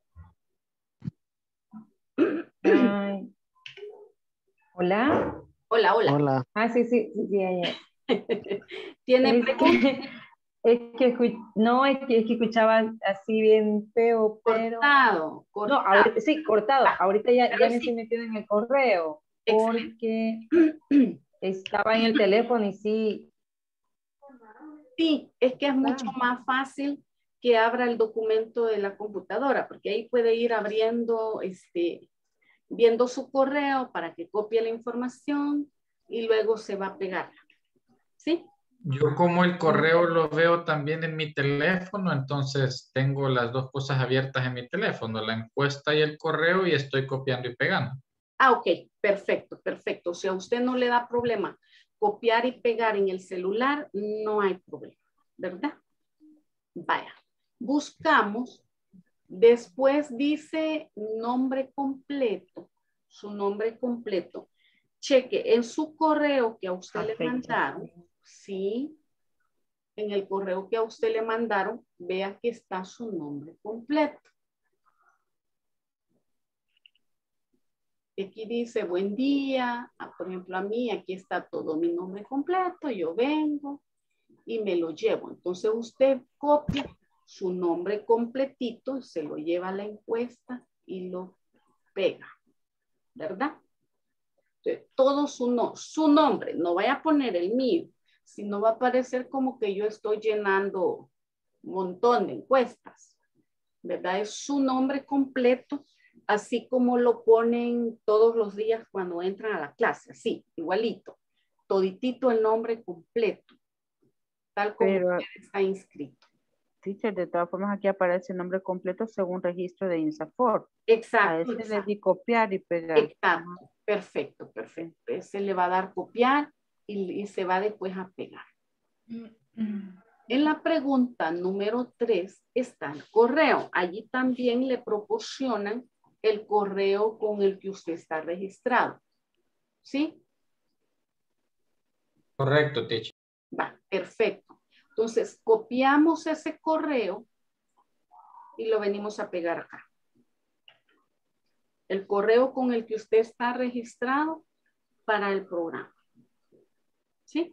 Ay. Hola.
Hola, hola.
Hola.
Ah, sí, ya.
¿Tiene
No, es que escuchaba así bien feo, pero...
cortado?
No, ahorita, sí, cortado. Ahorita ya me
sí.
estoy metiendo en el correo.
Excelente.
Porque estaba en el teléfono y sí.
Sí, es que es mucho más fácil que abra el documento de la computadora, porque ahí puede ir abriendo, viendo su correo para que copie la información y luego se va a pegar. ¿Sí?
Yo como el correo lo veo también en mi teléfono, entonces tengo las dos cosas abiertas en mi teléfono, la encuesta y el correo, y estoy copiando y pegando.
Ah, ok, perfecto, perfecto. Si a usted no le da problema copiar y pegar en el celular, no hay problema, ¿verdad? Vaya, buscamos, después dice nombre completo, su nombre completo. Cheque en su correo que a usted le mandaron, sí, en el correo que a usted le mandaron, vea que está su nombre completo. Aquí dice buen día, por ejemplo a mí, aquí está todo mi nombre completo, yo vengo y me lo llevo. Entonces usted copia su nombre completito, se lo lleva a la encuesta y lo pega, ¿verdad? Entonces, todo su nombre, no vaya a poner el mío, sino va a parecer como que yo estoy llenando un montón de encuestas, ¿verdad? Es su nombre completo, así como lo ponen todos los días cuando entran a la clase, así, igualito, toditito el nombre completo, tal como usted está inscrito.
Teacher, de todas formas aquí aparece el nombre completo según registro de INSAFORP.
Exacto.
A ese le di copiar y pegar.
Exacto, perfecto, perfecto. Ese le va a dar copiar y se va después a pegar. En la pregunta número 3 está el correo. Allí también le proporcionan el correo con el que usted está registrado. ¿Sí?
Correcto, teacher.
Va, perfecto. Entonces, copiamos ese correo y lo venimos a pegar acá. El correo con el que usted está registrado para el programa. ¿Sí?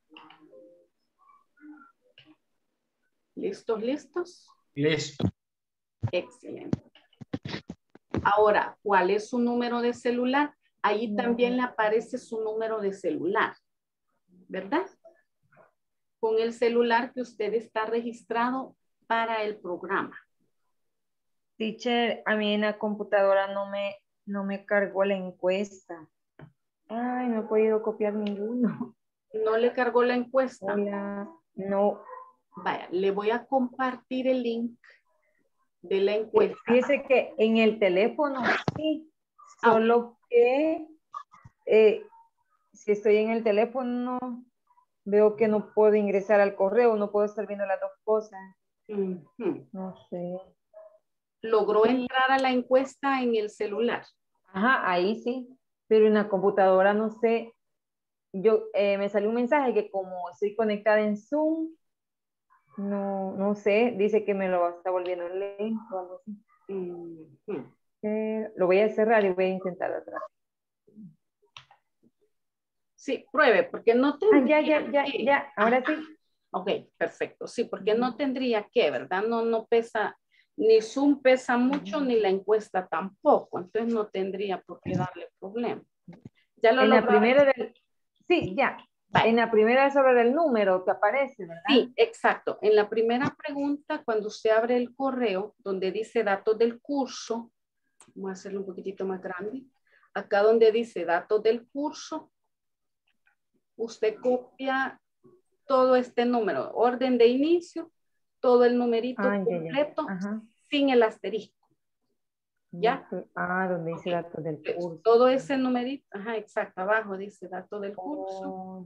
¿Listos, listos?
Listo.
Excelente. Ahora, ¿cuál es su número de celular? Ahí también le aparece su número de celular, ¿verdad? Con el celular que usted está registrado para el programa.
Teacher, a mí en la computadora no me cargó la encuesta. Ay, no he podido copiar ninguno.
¿No le cargó la encuesta?
Hola, no.
Vaya, le voy a compartir el link de la encuesta.
Fíjese que en el teléfono sí, solo que si estoy en el teléfono veo que no puedo ingresar al correo, no puedo estar viendo las dos cosas. No sé.
¿Logró entrar a la encuesta en el celular?
Ajá, ahí sí, pero en la computadora no sé. Yo me salió un mensaje que como estoy conectada en Zoom, no sé, dice que me lo está volviendo lento o algo así. Lo voy a cerrar y voy a intentar otra vez.
Sí, pruebe, porque no tendría
ya, ahora sí.
Ok, perfecto, sí, porque no tendría que, ¿verdad? No pesa, ni Zoom pesa mucho, ni la encuesta tampoco, entonces no tendría por qué darle problema. Ya lo
en la
logró.
primera sí, ya. Vale. En la primera es sobre el número que aparece, ¿verdad?
Sí, exacto. En la primera pregunta, cuando usted abre el correo, donde dice datos del curso, vamos a hacerlo un poquitito más grande. Acá donde dice datos del curso, usted copia todo este número, orden de inicio, todo el numerito completo, sin el asterisco. ¿Ya?
Donde dice datos del curso.
Todo ese numerito, exacto, abajo dice datos del curso.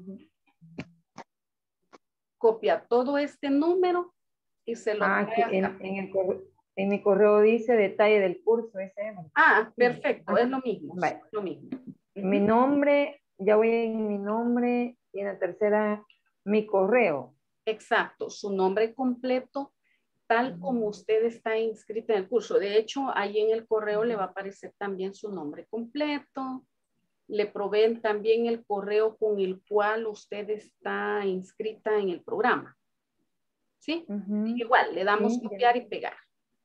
Copia todo este número y se lo trae acá.
En mi correo dice detalle del curso SM.
Ah, perfecto,
Ajá.
es lo mismo.
Vale.
Lo mismo.
Mi nombre, ya voy en mi nombre y en la tercera mi correo.
Exacto, su nombre completo, tal como usted está inscrito en el curso. De hecho, ahí en el correo le va a aparecer también su nombre completo. Le proveen también el correo con el cual usted está inscrita en el programa. ¿Sí? Igual, le damos
Sí,
copiar y pegar.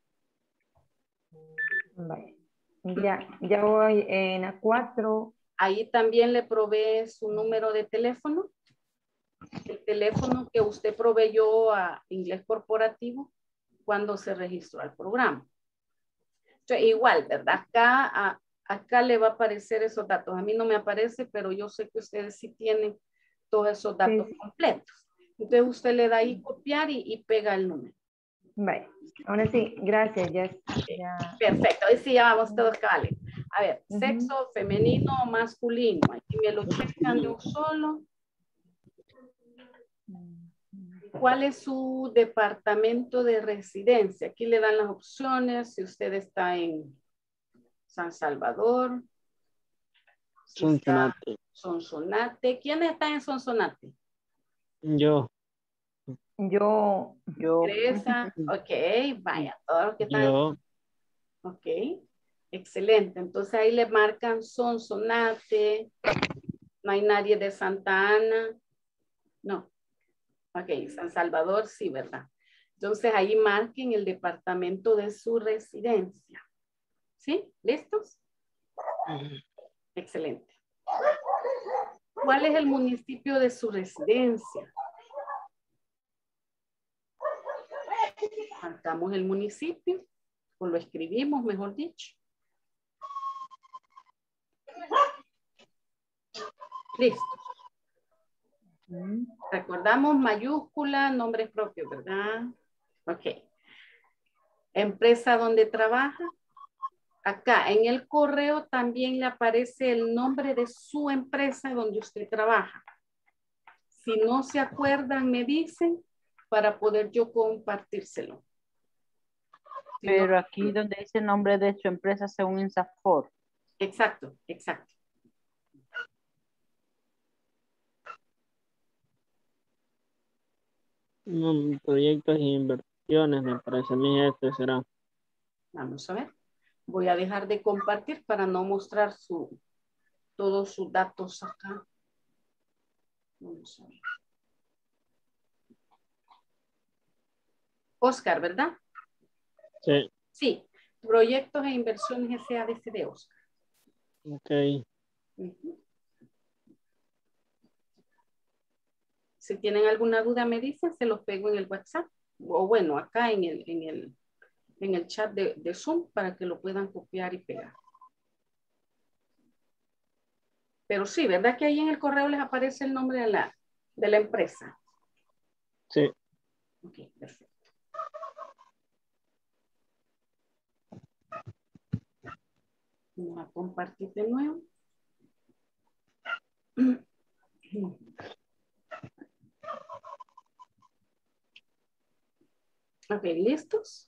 Vale. Ya voy en la 4.
Ahí también le provee su número de teléfono. El teléfono que usted proveyó a Inglés Corporativo cuando se registró al programa. Entonces, igual, ¿verdad? Acá le va a aparecer esos datos. A mí no me aparece, pero yo sé que ustedes sí tienen todos esos datos completos. Entonces usted le da ahí copiar y pega el número.
Vale. Ahora sí, gracias. Ya.
Perfecto, ahí sí ya vamos todos cabales. A ver, sexo femenino o masculino. Aquí me lo checan de un solo. ¿Cuál es su departamento de residencia? Aquí le dan las opciones. Si usted está en San Salvador. Si
Sonsonate.
Sonsonate. ¿Quiénes están en Sonsonate?
Yo.
Teresa. Ok, vaya. Todos los que están.
Yo.
Ok, excelente. Entonces ahí le marcan Sonsonate. No hay nadie de Santa Ana. No. Ok, San Salvador, sí, ¿verdad? Entonces ahí marquen el departamento de su residencia. ¿Sí? ¿Listos? Excelente. ¿Cuál es el municipio de su residencia? Marcamos el municipio, o lo escribimos, mejor dicho. Listo. Recordamos mayúscula, nombres propios, ¿verdad? Ok. Empresa donde trabaja. Acá en el correo también le aparece el nombre de su empresa donde usted trabaja. Si no se acuerdan, me dicen para poder yo compartírselo.
Pero aquí donde dice el nombre de su empresa según INSAFOR.
Exacto, exacto.
Proyectos e inversiones, me parece a mí este será.
Vamos a ver. Voy a dejar de compartir para no mostrar todos sus datos acá. Vamos a ver. Oscar, ¿verdad?
Sí.
Sí. Proyectos e inversiones SADCB, Oscar.
Ok.
Si tienen alguna duda, me dicen, se los pego en el WhatsApp. O bueno, acá en el chat de Zoom para que lo puedan copiar y pegar. Pero sí, ¿verdad que ahí en el correo les aparece el nombre de la empresa?
Sí.
Ok, perfecto. Vamos a compartir de nuevo. Ok, ¿listos?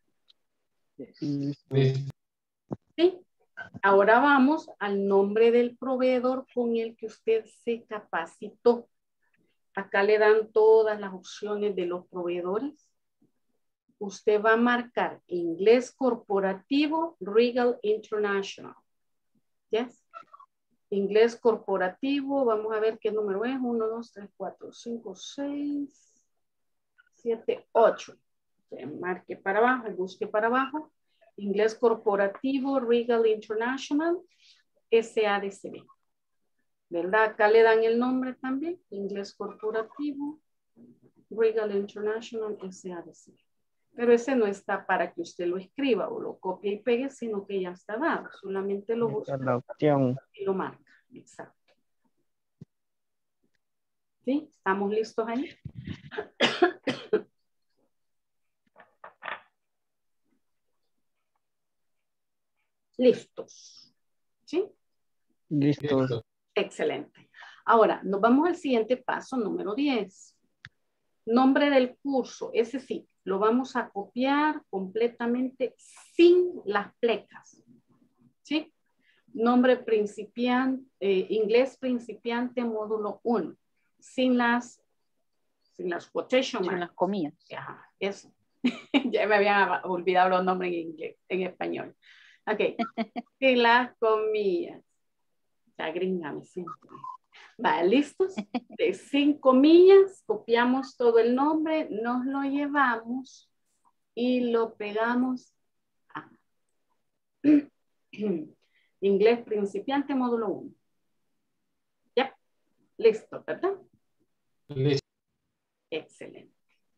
Sí. Ahora vamos al nombre del proveedor con el que usted se capacitó. Acá le dan todas las opciones de los proveedores. Usted va a marcar Inglés Corporativo Regal International. ¿Yes? Inglés Corporativo, vamos a ver qué número es. 1, 2, 3, 4, 5, 6, 7, 8. Marque para abajo, busque para abajo. Inglés Corporativo Regal International SADCB. ¿Verdad? Acá le dan el nombre también. Inglés Corporativo Regal International SADCB. Pero ese no está para que usted lo escriba o lo copie y pegue, sino que ya está dado. Solamente lo busca
La opción.
y lo marca. Exacto. ¿Sí? ¿Estamos listos ahí? Listos. ¿Sí?
Listo.
Excelente. Ahora, nos vamos al siguiente paso, número 10. Nombre del curso. Ese sí, lo vamos a copiar completamente sin las plecas. ¿Sí? Nombre principiante, inglés principiante, módulo 1. Sin las quotation marks.
Sin las comillas.
Ajá, eso. Ya me habían olvidado los nombres en inglés, en español. Ok. Sin las comillas. Ya gringame siempre. Vale, ¿listos? De 5 comillas, copiamos todo el nombre, nos lo llevamos y lo pegamos a inglés principiante, módulo 1. Ya, listo, ¿verdad?
Listo.
Excelente.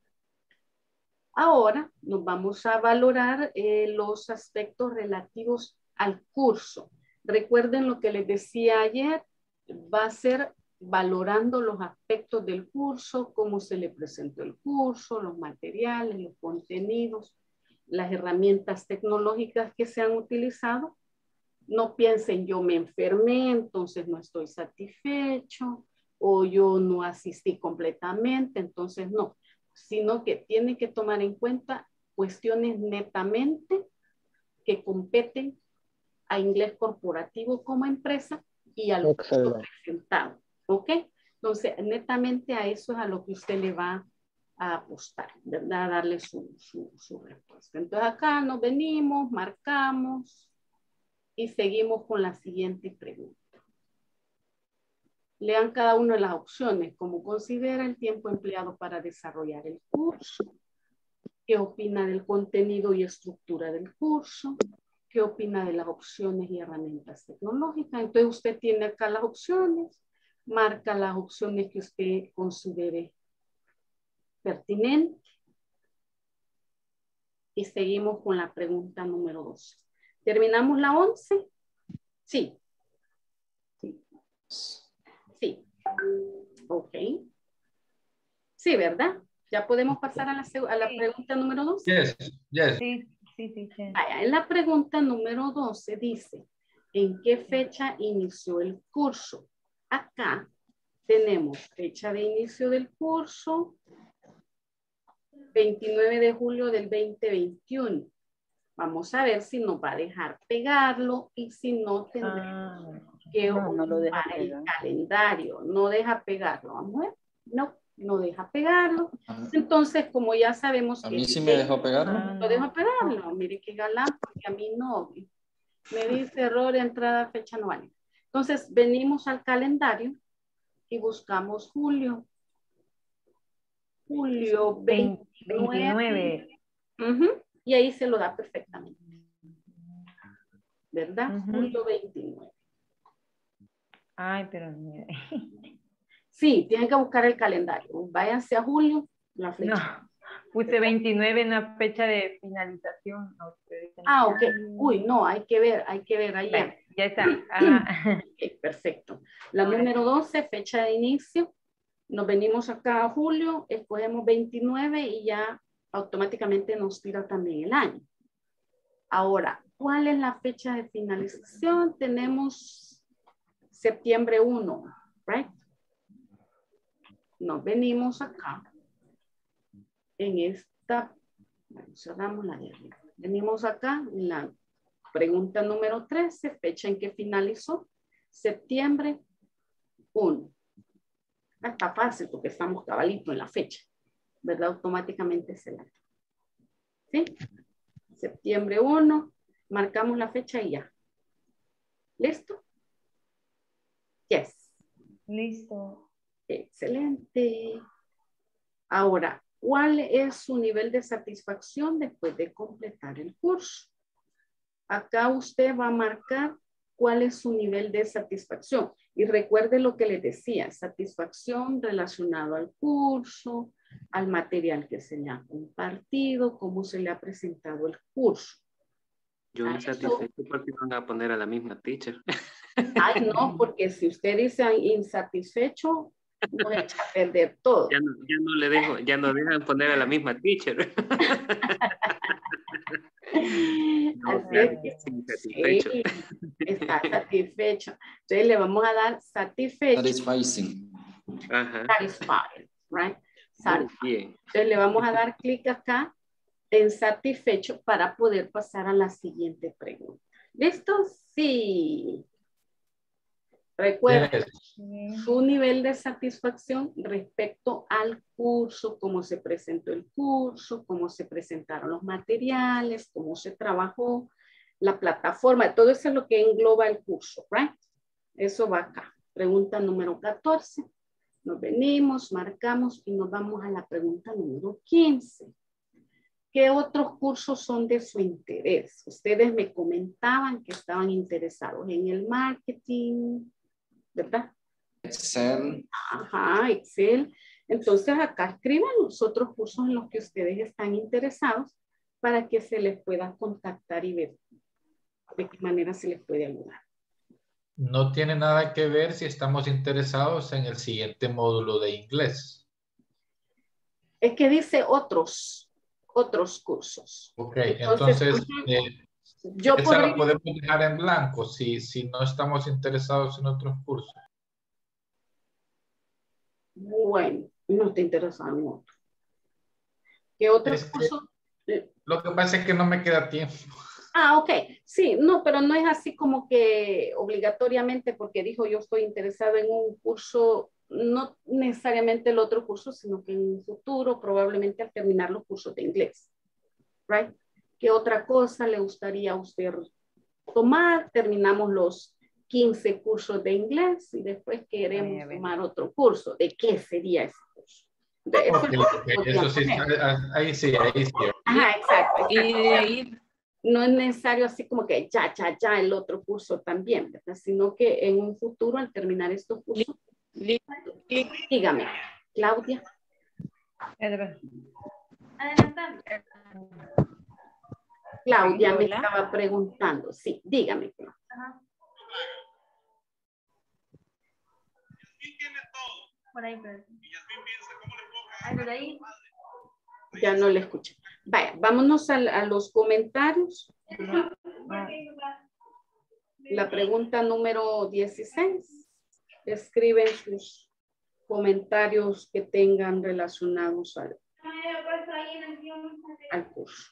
Ahora nos vamos a valorar los aspectos relativos al curso. Recuerden lo que les decía ayer, va a ser valorando los aspectos del curso, cómo se le presentó el curso, los materiales, los contenidos, las herramientas tecnológicas que se han utilizado. No piensen, yo me enfermé, entonces no estoy satisfecho, o yo no asistí completamente, entonces no. Sino que tienen que tomar en cuenta cuestiones netamente que competen a inglés corporativo como empresa y al curso presentado. ¿Ok? Entonces, netamente a eso es a lo que usted le va a apostar, ¿verdad? A darle su respuesta. Entonces, acá nos venimos, marcamos y seguimos con la siguiente pregunta. Lean cada una de las opciones, cómo considera el tiempo empleado para desarrollar el curso, qué opina del contenido y estructura del curso, qué opina de las opciones y herramientas tecnológicas. Entonces usted tiene acá las opciones, marca las opciones que usted considere pertinentes y seguimos con la pregunta número 12. ¿Terminamos la 11? Sí. Sí. Ok. Sí, ¿verdad? ¿Ya podemos pasar a la pregunta número 12?
Yes, yes.
Sí.
Vaya, en la pregunta número 12 dice, ¿en qué fecha inició el curso? Acá tenemos fecha de inicio del curso, 29 de julio del 2021. Vamos a ver si nos va a dejar pegarlo y si no tendremos que ocupar el calendario. No deja pegarlo. Vamos a ver. No deja pegarlo. Entonces, como ya sabemos
¿A
que...
mí sí me dejó pegarlo?
No deja pegarlo. Mire qué galán, porque a mí no. Me dice error, entrada, fecha no vale. Entonces, venimos al calendario y buscamos julio. Julio 29. Y ahí se lo da perfectamente. ¿Verdad? Julio 29.
Ay, pero mire.
Sí, tienen que buscar el calendario. Váyanse a julio, la flecha.
No, puse 29 en la fecha de finalización.
Ah, ok. Uy, no, hay que ver allá.
Ya está.
Okay, perfecto. La número 12, fecha de inicio. Nos venimos acá a julio, escogemos 29 y ya automáticamente nos tira también el año. Ahora, ¿cuál es la fecha de finalización? Tenemos septiembre 1, ¿right? Nos venimos acá en esta, bueno, cerramos la de arriba. Venimos acá en la pregunta número 13, fecha en que finalizó, septiembre 1. Está fácil porque estamos cabalito en la fecha, ¿verdad? Automáticamente se la. ¿Sí? Septiembre 1, marcamos la fecha y ya. ¿Listo? Yes.
Listo.
Excelente. Ahora, ¿cuál es su nivel de satisfacción después de completar el curso? Acá usted va a marcar cuál es su nivel de satisfacción. Y recuerde lo que les decía, satisfacción relacionado al curso, al material que se le ha compartido, cómo se le ha presentado el curso.
Yo insatisfecho porque van a poner a la misma teacher.
Ay, no, porque si usted dice insatisfecho, no echa a perder todo.
Ya no dejan poner a la misma teacher.
Así es que
insatisfecho.
sí, está satisfecho. Entonces le vamos a dar satisfecho.
Satisfying.
Satisfied, right? ¿Sale?
Bien.
Entonces le vamos a dar clic acá en satisfecho para poder pasar a la siguiente pregunta. ¿Listo? Sí. Recuerden su nivel de satisfacción respecto al curso, cómo se presentó el curso, cómo se presentaron los materiales, cómo se trabajó, la plataforma, todo eso es lo que engloba el curso, right? Eso va acá. Pregunta número 14. Nos venimos, marcamos y nos vamos a la pregunta número 15. ¿Qué otros cursos son de su interés? Ustedes me comentaban que estaban interesados en el marketing, ¿verdad?
Excel.
Ajá, Excel. Entonces acá escriban los otros cursos en los que ustedes están interesados para que se les pueda contactar y ver de qué manera se les puede ayudar.
No tiene nada que ver si estamos interesados en el siguiente módulo de inglés.
Es que dice otros cursos.
Ok, entonces
yo
esa
podría...
la podemos dejar en blanco si no estamos interesados en otros cursos.
Bueno, no estoy interesado en otro. ¿Qué otros cursos?
Lo que pasa es que no me queda tiempo.
Ah, ok. Sí, no, pero no es así como que obligatoriamente porque dijo yo estoy interesado en un curso, no necesariamente el otro curso, sino que en un futuro probablemente al terminar los cursos de inglés. Right? ¿Qué otra cosa le gustaría a usted tomar? Terminamos los 15 cursos de inglés y después queremos tomar otro curso. ¿De qué sería ese curso?
Eso sí, ahí sí.
Ajá, exacto.
Y de ahí...
No es necesario así como que ya el otro curso también, ¿verdad? Sino que en un futuro al terminar estos cursos, dígame, Claudia. Claudia me estaba preguntando, sí, dígame.
Por ahí,
Ya no le escuché. Vaya, vámonos a los comentarios. La pregunta número 16. Escriben sus comentarios que tengan relacionados al curso.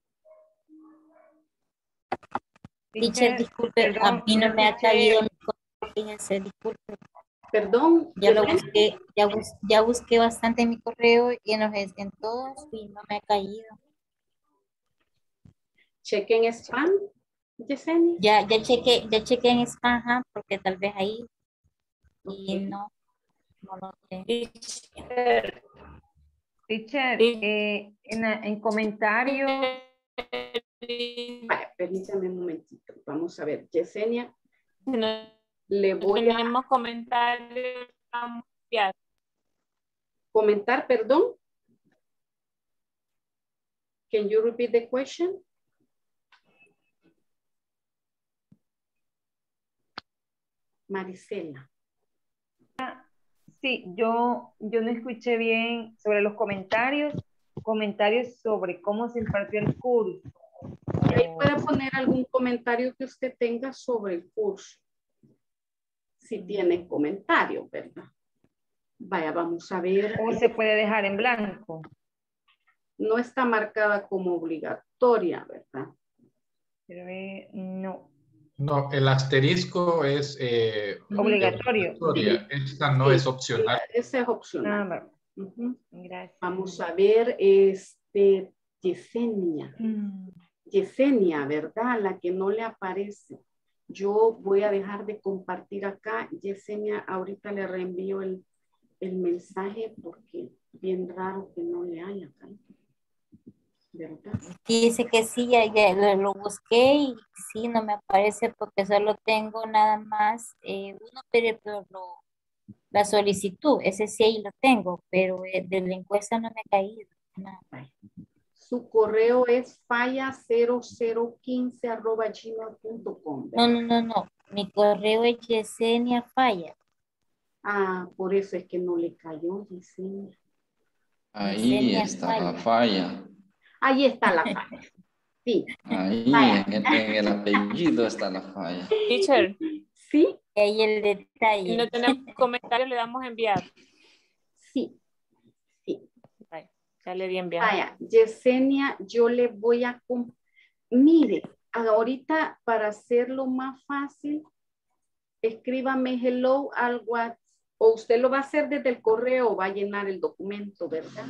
Teacher, disculpe,
perdón,
a mí no me ha caído mi correo, fíjense, disculpe.
Perdón.
Ya lo busqué, ya busqué bastante en mi correo y en todos y no me ha caído.
Chequen spam, Yesenia.
Ya chequé en spam, ajá, porque tal vez ahí y no lo tengo.
Teacher, en comentarios.
Vale, permítame un momentito. Vamos a ver, Yesenia.
Le
voy a...
Tenemos comentarios.
Comentar, perdón. Can you repeat the question? Marisela.
Sí, yo no escuché bien sobre los comentarios sobre cómo se impartió el curso.
Ahí puede poner algún comentario que usted tenga sobre el curso. Si tiene comentario, ¿verdad? Vaya, vamos a ver.
O se puede dejar en blanco.
No está marcada como obligatoria, ¿verdad?
Pero no.
No, el asterisco es
obligatorio.
Esta no es opcional.
Ese es opcional.
Gracias.
Vamos a ver, Yesenia. Yesenia, ¿verdad? La que no le aparece. Yo voy a dejar de compartir acá. Yesenia, ahorita le reenvío el mensaje porque bien raro que no le haya acá. ¿Verdad?
Dice que sí, ya lo busqué y sí, no me aparece porque solo tengo nada más uno, pero la solicitud, ese sí ahí lo tengo, pero de la encuesta no me ha caído. No.
Su correo es falla0015@gmail.com.
No. Mi correo es Yesenia Falla.
Ah, por eso es que no le cayó, Yesenia.
Ahí
Yesenia
está
Falla.
la falla.
Ahí está la falla. Sí.
Ahí en el apellido está la falla.
Teacher.
Sí.
Ahí el detalle.
Si no tenemos comentarios, le damos a enviar.
Sí.
Ya le di enviar.
Vaya, Yesenia, yo le voy a... Mire, ahorita para hacerlo más fácil, escríbame hello al WhatsApp. O usted lo va a hacer desde el correo o va a llenar el documento, ¿verdad?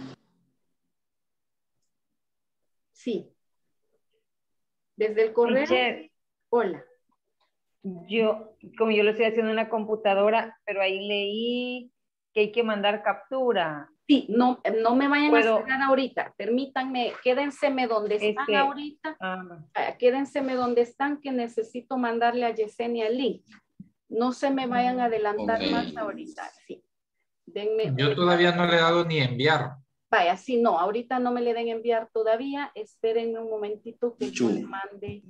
Sí. Desde el correo.
Teacher,
Hola.
como yo lo estoy haciendo en la computadora, pero ahí leí que hay que mandar captura.
Sí, no me vayan
¿Puedo?
a cerrar ahorita. Permítanme, quédenseme donde están ahorita. Quédenseme donde están, que necesito mandarle a Yesenia el link. No se me vayan a adelantar más ahorita. Sí. Denme
Yo todavía no le he dado ni enviar.
Vaya, sí, no, ahorita no me le den enviar todavía. Espérenme un momentito que yo le mande.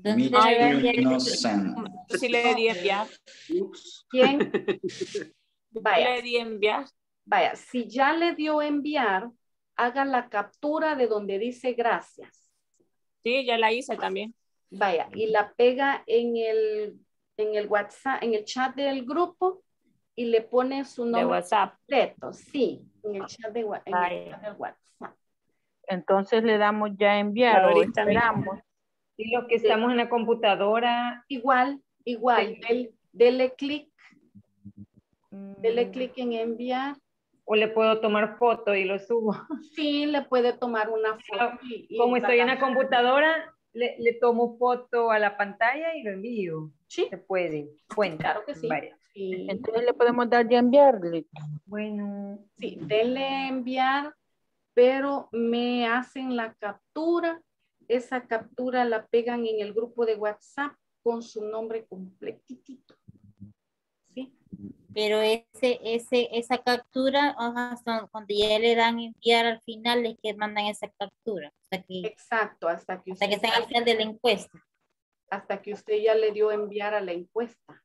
Sí le di enviar.
¿Quién? Vaya.
Le di enviar.
Vaya, si ya le dio enviar, haga la captura de donde dice gracias.
Sí, ya la hice también.
Vaya, y la pega en el WhatsApp, en el chat del grupo y le pone su nombre.
De WhatsApp.
Completo, sí, en el chat del WhatsApp.
Entonces le damos ya enviar o esperamos.
Y los que estamos en la computadora.
Igual. Dele clic. Dele clic en enviar.
O le puedo tomar foto y lo subo.
Sí, le puede tomar una foto.
Como estoy en la computadora, le tomo foto a la pantalla y lo envío.
Sí.
Se puede. Bueno,
claro que sí.
Vaya.
Sí.
Entonces le podemos dar ya enviarle.
Bueno.
Sí, denle enviar, pero me hacen la captura. Esa captura la pegan en el grupo de WhatsApp con su nombre completito. ¿Sí?
Pero esa captura, cuando ya le dan enviar al final, es que mandan esa captura.
Exacto, hasta que
estén al final de la encuesta.
Hasta que usted ya le dio enviar a la encuesta.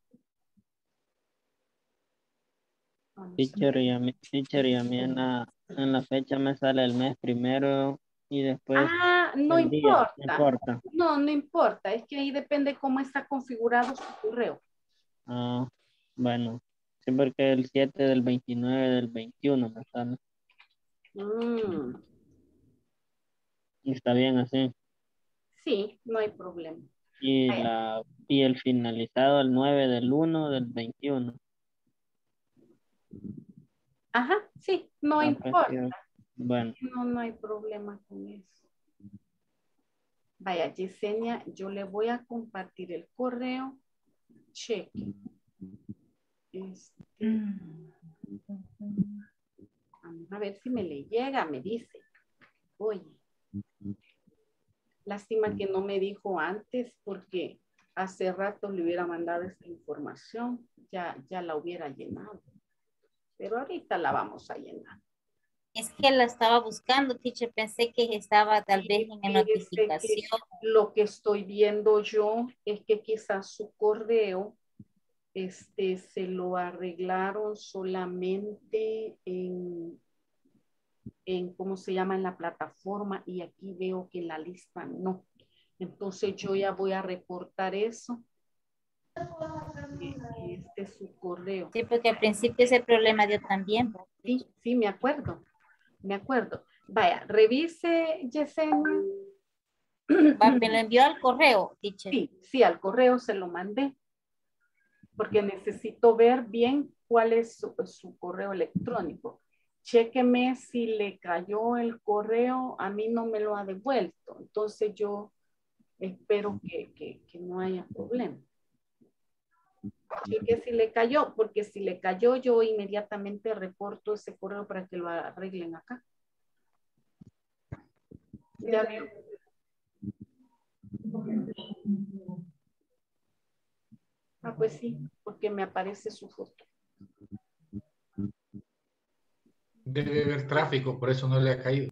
Teacher, y a mí en la fecha me sale el mes primero y después
no
el día.
importa.
No importa.
No importa. Es que ahí depende cómo está configurado su correo.
Ah, bueno. Sí, porque el 7 del 29 del 21 me sale. Y está bien así.
Sí, no hay problema.
Y el finalizado el 9 del 1 del 21.
Ajá, sí, no importa.
Pues, bueno.
No hay problema con eso. Vaya, Yesenia, yo le voy a compartir el correo. Cheque. Vamos a ver si me le llega, me dice. Oye. Lástima que no me dijo antes porque hace rato le hubiera mandado esta información. Ya la hubiera llenado. Pero ahorita la vamos a llenar.
Es que la estaba buscando, teacher. Pensé que estaba tal vez en la notificación.
Lo que estoy viendo yo es que quizás su correo se lo arreglaron solamente en ¿cómo se llama? En la plataforma, y aquí veo que en la lista no. Entonces yo ya voy a reportar eso. Este es su correo.
Sí, porque al principio ese problema dio también.
Sí, me acuerdo. Vaya, revise, Yesenia.
Me lo envió al correo, teacher.
Sí, al correo se lo mandé. Porque necesito ver bien cuál es su correo electrónico. Chéqueme si le cayó el correo, a mí no me lo ha devuelto. Entonces yo espero que no haya problema. Cheque si le cayó, porque si le cayó yo inmediatamente reporto ese correo para que lo arreglen acá. ¿Ya vio? Pues sí, porque me aparece su foto.
Debe haber tráfico, por eso no le ha caído.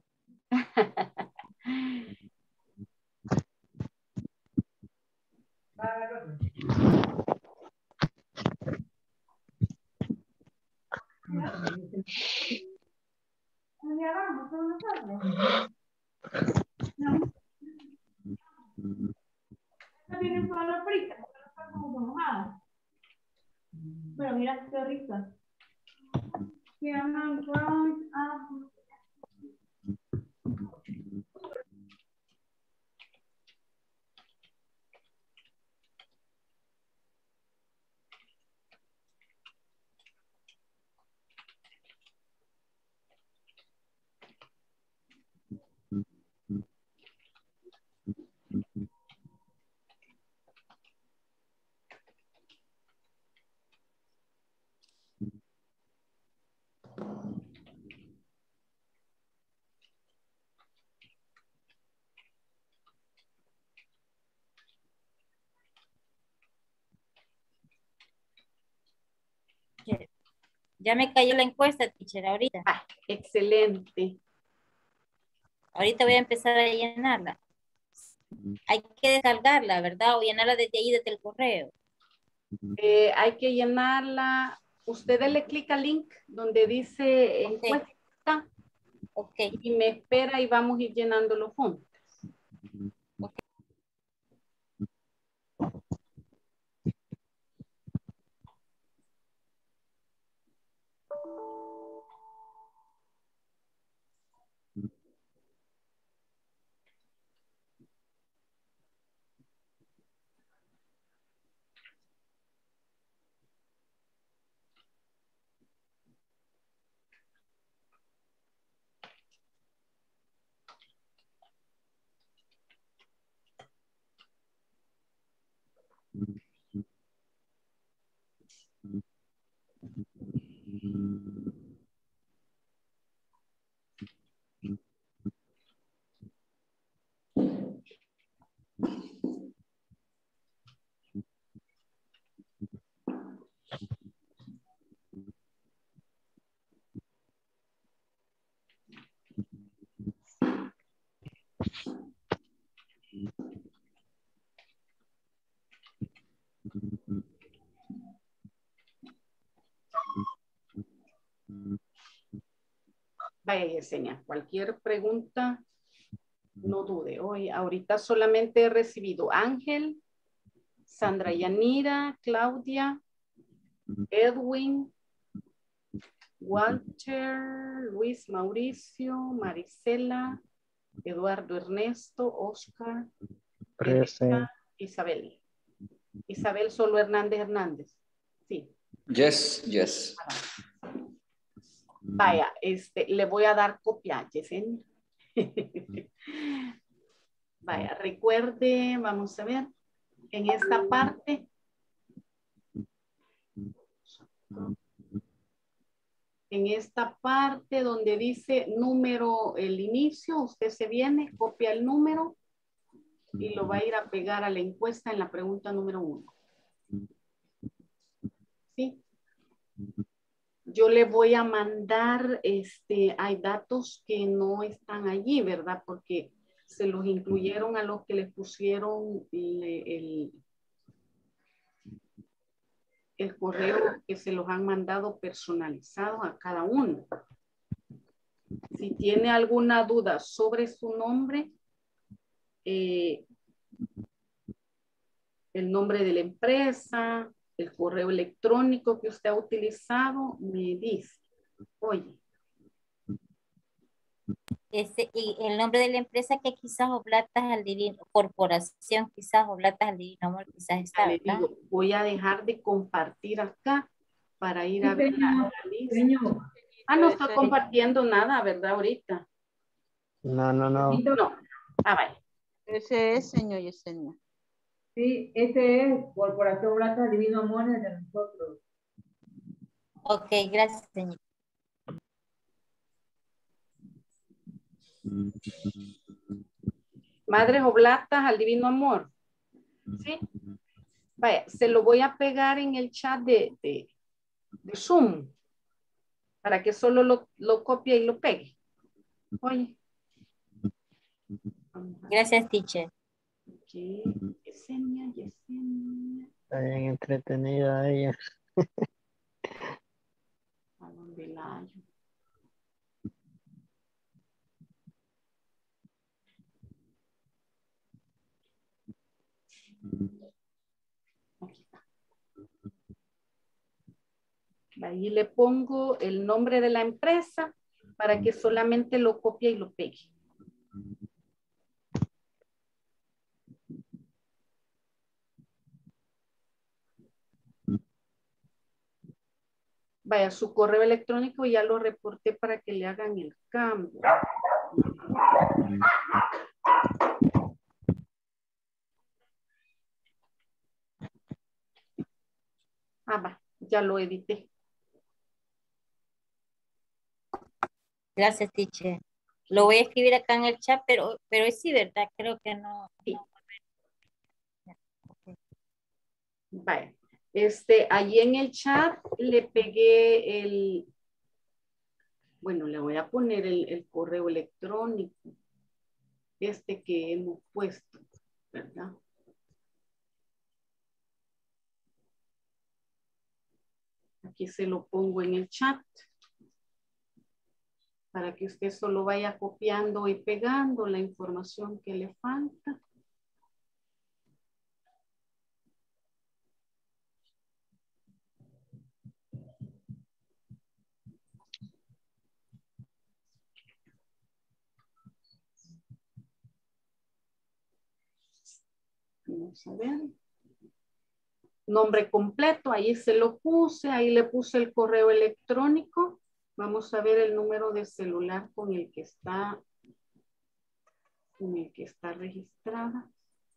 Vienen solo fritas, como mojadas. Pero mira qué rica. Se llaman ground up.
Ya me cayó la encuesta, teacher, ahorita.
Ah, excelente.
Ahorita voy a empezar a llenarla. Hay que descargarla, ¿verdad? O llenarla desde ahí, desde el correo.
Hay que llenarla. Usted le clic al link donde dice encuesta.
Ok.
Y me espera y vamos a ir llenándolo juntos. Vaya, Yesenia, cualquier pregunta, no dude. Hoy, ahorita solamente he recibido Ángel, Sandra Yanira, Claudia, Edwin, Walter, Luis Mauricio, Marisela, Eduardo Ernesto, Oscar, Erika, Isabel. Isabel Solo Hernández. Sí.
Yes.
Vaya, le voy a dar copia, Yesenia. Vaya, recuerde, vamos a ver, en esta parte. En esta parte donde dice número, el inicio, usted se viene, copia el número y lo va a ir a pegar a la encuesta en la pregunta número 1. ¿Sí? Yo le voy a mandar, hay datos que no están allí, ¿verdad? Porque se los incluyeron a los que les pusieron el correo que se los han mandado personalizados a cada uno. Si tiene alguna duda sobre su nombre, el nombre de la empresa, el correo electrónico que usted ha utilizado, me dice, oye.
Y el nombre de la empresa que quizás Oblatas al Divino, corporación quizás Oblatas al Divino Amor, quizás está,
le
¿verdad?
digo, voy a dejar de compartir acá para ir a ver la lista. No estoy compartiendo nada, ¿verdad? Ahorita.
No.
No. Vaya.
Ese es, señor Yesenia.
Sí, ese es Corporación Oblatas al Divino Amor de nosotros.
Ok, gracias, señor.
Madres Oblatas al Divino Amor. ¿Sí? Vaya, se lo voy a pegar en el chat de Zoom para que solo lo copie y lo pegue. Oye.
Gracias, teacher.
Okay. Yesenia.
Está bien entretenida ella.
¿A dónde la hallo? Aquí está. Ahí le pongo el nombre de la empresa para que solamente lo copie y lo pegue. Vaya, su correo electrónico ya lo reporté para que le hagan el cambio. Va, ya lo edité.
Gracias, teacher. Lo voy a escribir acá en el chat, pero sí, ¿verdad? Creo que no.
Sí.
Okay.
Vaya. Allí en el chat le pegué bueno, le voy a poner el correo electrónico, que hemos puesto, ¿verdad? Aquí se lo pongo en el chat para que usted solo vaya copiando y pegando la información que le falta. Vamos a ver. Nombre completo, ahí se lo puse, ahí le puse el correo electrónico. Vamos a ver el número de celular con el que está registrada.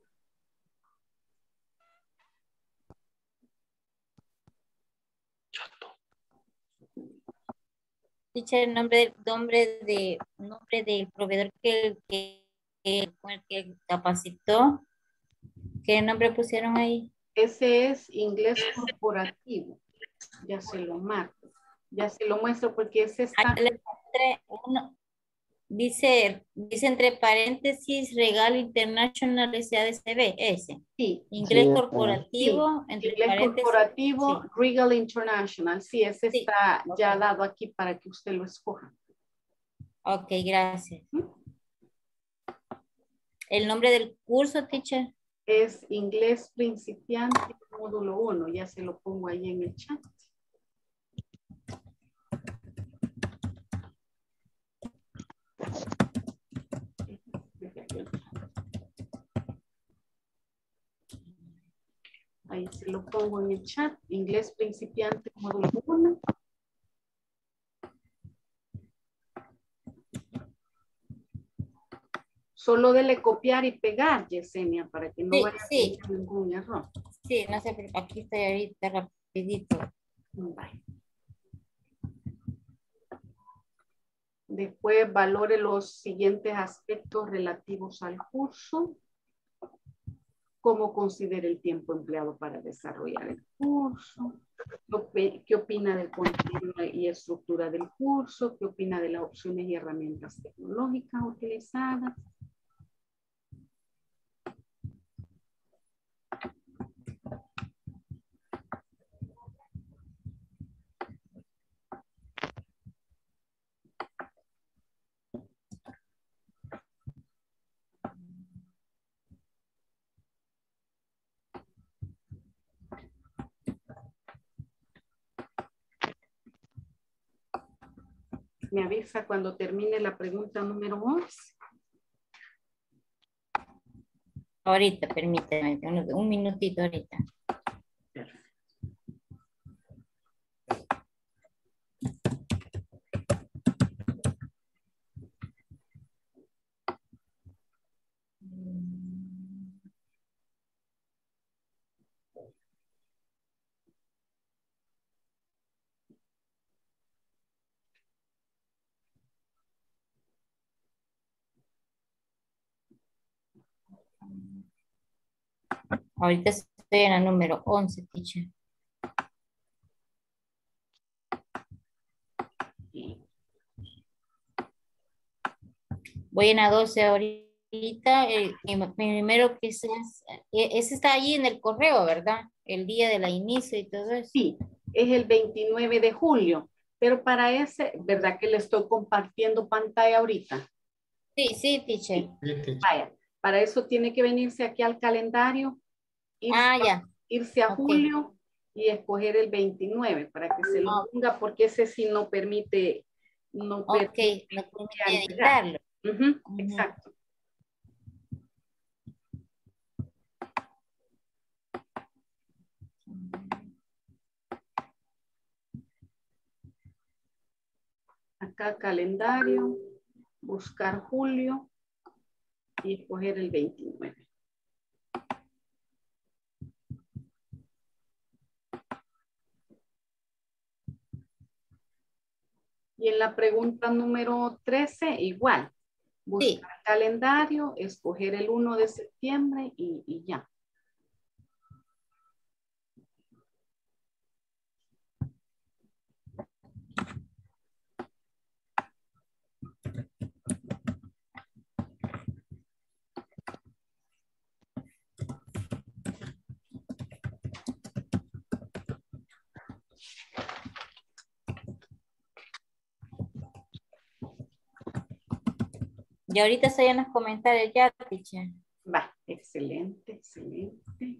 Teacher, nombre del proveedor con el que capacitó. ¿Qué nombre pusieron ahí?
Ese es inglés corporativo. Ya se lo marco. Ya se lo muestro porque ese está...
Dice entre paréntesis Regal International SADCB, ese.
Sí.
Inglés
Sí,
corporativo,
sí.
entre
Inglés
paréntesis.
corporativo,
Sí.
Regal International. Sí, ese está ya dado aquí para que usted lo escoja.
Ok, gracias. ¿El nombre del curso, teacher?
Es Inglés Principiante, módulo 1. Ya se lo pongo ahí en el chat. Ahí se lo pongo en el chat. Inglés Principiante, módulo 1. Solo dele copiar y pegar, Yesenia, para que no vaya a tener ningún error.
Sí, no sé, pero aquí estoy ahorita rapidito.
Bye. Después valore los siguientes aspectos relativos al curso. Cómo considera el tiempo empleado para desarrollar el curso. ¿Qué opina del contenido y estructura del curso? ¿Qué opina de las opciones y herramientas tecnológicas utilizadas? Me avisa cuando termine la pregunta número 11.
Ahorita, permíteme, un minutito ahorita.
Perfecto.
Ahorita estoy en la número 11, teacher. Voy en la 12 ahorita. Primero que ese está allí en el correo, ¿verdad? El día de la inicio y todo eso.
Sí, es el 29 de julio. Pero para ese, ¿verdad que le estoy compartiendo pantalla ahorita?
Sí, sí, teacher.
Sí. Vaya, para eso tiene que venirse aquí al calendario, irse a julio y escoger el 29 para que se lo ponga, porque ese sí no permite, no permite editarlo. Exacto. Acá calendario, buscar julio y escoger el 29. Y en la pregunta número 13, igual. Buscar calendario, escoger el 1 de septiembre y ya.
Y ahorita estoy en los comentarios ya, teacher.
Va, excelente, excelente.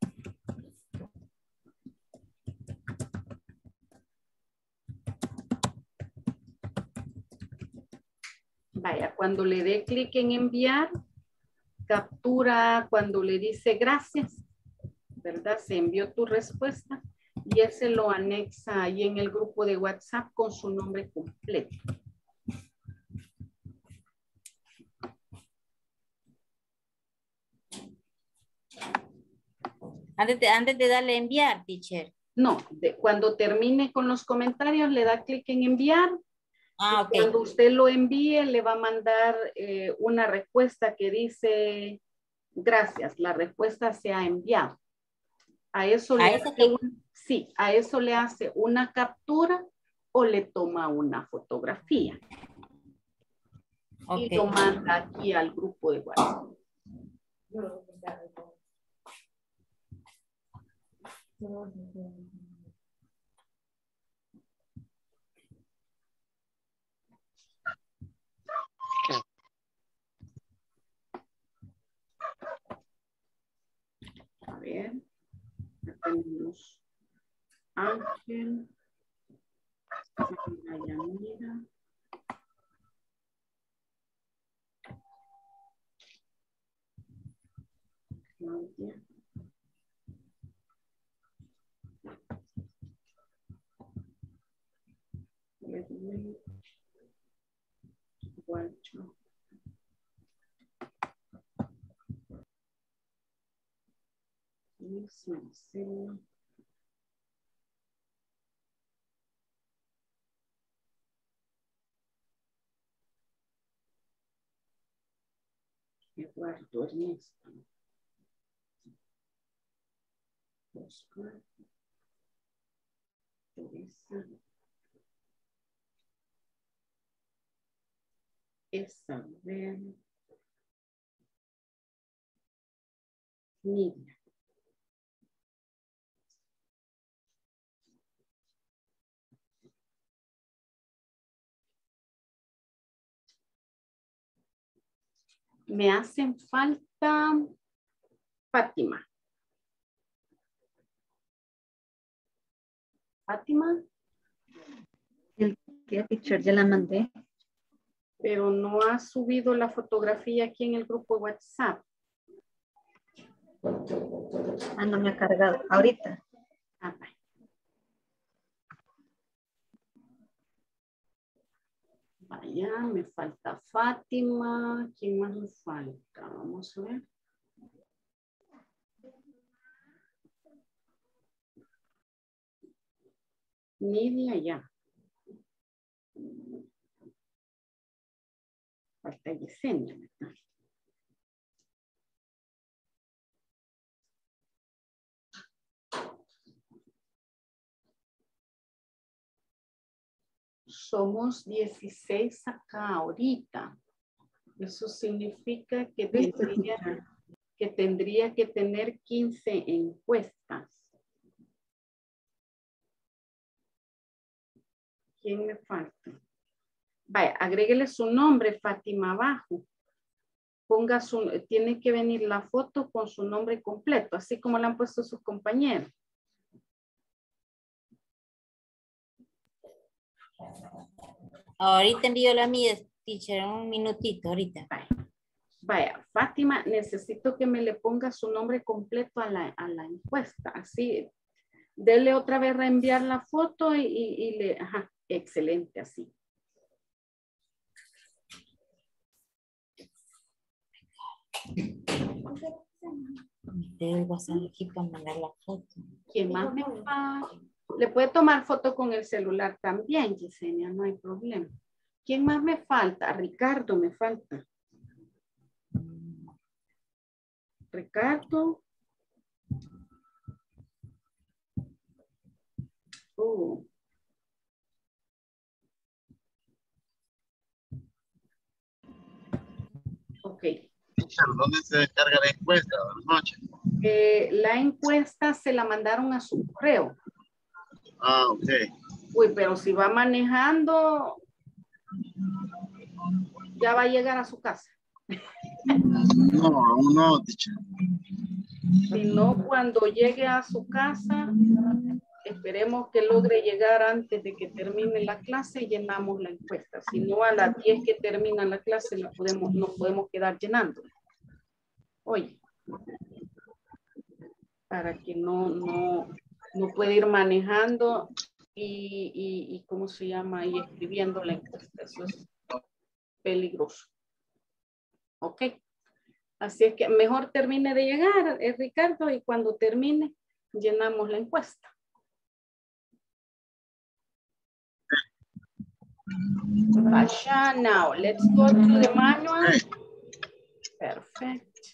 Vaya, cuando le dé clic en enviar, captura cuando le dice gracias, ¿verdad? Se envió tu respuesta y ese lo anexa ahí en el grupo de WhatsApp con su nombre completo.
Antes de darle a enviar, teacher.
No, cuando termine con los comentarios le da clic en enviar.
Ah, ok.
Cuando usted lo envíe le va a mandar una respuesta que dice gracias, la respuesta se ha enviado. A eso le hace sí, a eso le hace una captura o le toma una fotografía. Okay. Y lo manda aquí al grupo de WhatsApp. A ver, tenemos Ángel, Yanira, Claudia, Edwin, Guacho, Luis, Marcelo, Eduardo Ernesto, Oscar, Teresa, Isabel, Nidia. Me hacen falta Fátima. Fátima.
El que teacher ya la mandé.
Pero no ha subido la fotografía aquí en el grupo de WhatsApp.
Ah, no me ha cargado. Ahorita.
Ah, vaya, me falta Fátima. ¿Quién más me falta? Vamos a ver. Nidia ya. Falta Yesenia, ¿verdad? Somos 16 acá ahorita. Eso significa que tendría que tener 15 encuestas. ¿Quién me falta? Vaya, agréguele su nombre, Fátima, abajo. Ponga tiene que venir la foto con su nombre completo, así como le han puesto sus compañeros.
Ahorita envío la mía, teacher, un minutito, ahorita.
Vaya, Fátima, necesito que me le ponga su nombre completo a la encuesta. Así, dele otra vez reenviar la foto y le... Ajá, excelente, así.
El WhatsApp aquí para mandar la foto.
¿Quién más me falta? Le puede tomar foto con el celular también, Yesenia, no hay problema. ¿Quién más me falta? Ricardo me falta. Ricardo. Ok.
¿Dónde se descarga la encuesta? Buenas noches.
La encuesta se la mandaron a su correo.
Ah, ok.
Uy, pero si va manejando, Ya va a llegar a su casa.
No, aún no, teacher.
Si no, cuando llegue a su casa, esperemos que logre llegar antes de que termine la clase y llenamos la encuesta. Si no, a las 10 que termina la clase nos podemos quedar llenando. Oye, para que no pueda ir manejando y ¿cómo se llama? Y escribiendo la encuesta. Eso es peligroso. Ok. Así es que mejor termine de llegar, Ricardo, y cuando termine, llenamos la encuesta. Pasha, now, let's go to the manual. Perfecto.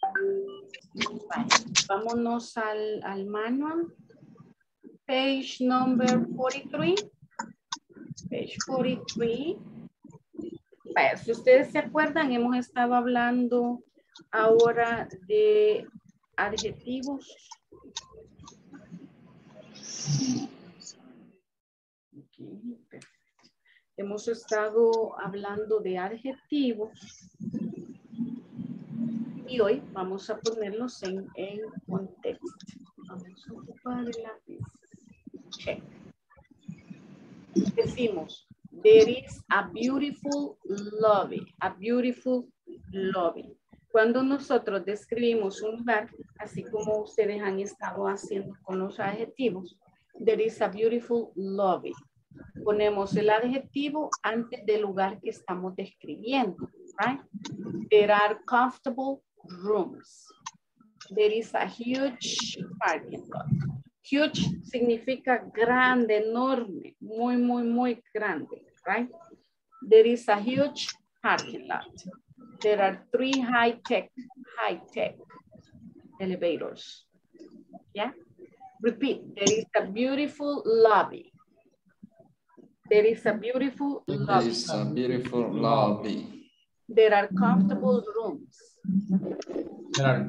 Vámonos al manual. Page number 43. Page 43. Vaya, si ustedes se acuerdan, hemos estado hablando ahora de adjetivos. Okay, perfecto. Hemos estado hablando de adjetivos y hoy vamos a ponerlos en contexto. Vamos a ocupar el lápiz. Check. Decimos, there is a beautiful lobby. A beautiful lobby. Cuando nosotros describimos un lugar, así como ustedes han estado haciendo con los adjetivos, there is a beautiful lobby. Ponemos el adjetivo antes del lugar que estamos describiendo. Right? There are comfortable rooms. There is a huge parking lot. Huge significa grande, enorme, muy, muy, muy grande. Right? There is a huge parking lot. There are 3 high-tech elevators. Yeah? Repeat, there is a beautiful lobby. There is a beautiful lobby.
There is a beautiful lobby.
There are comfortable rooms.
There are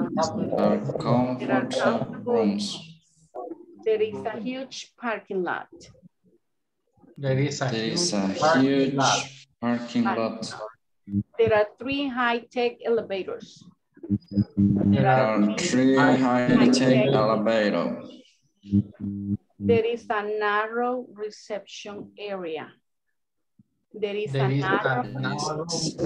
comfortable
rooms.
There is a huge parking lot.
There is a huge
parking lot.
There are 3 high-tech elevators.
There are 3 high-tech elevators.
There is a narrow reception area. There is a narrow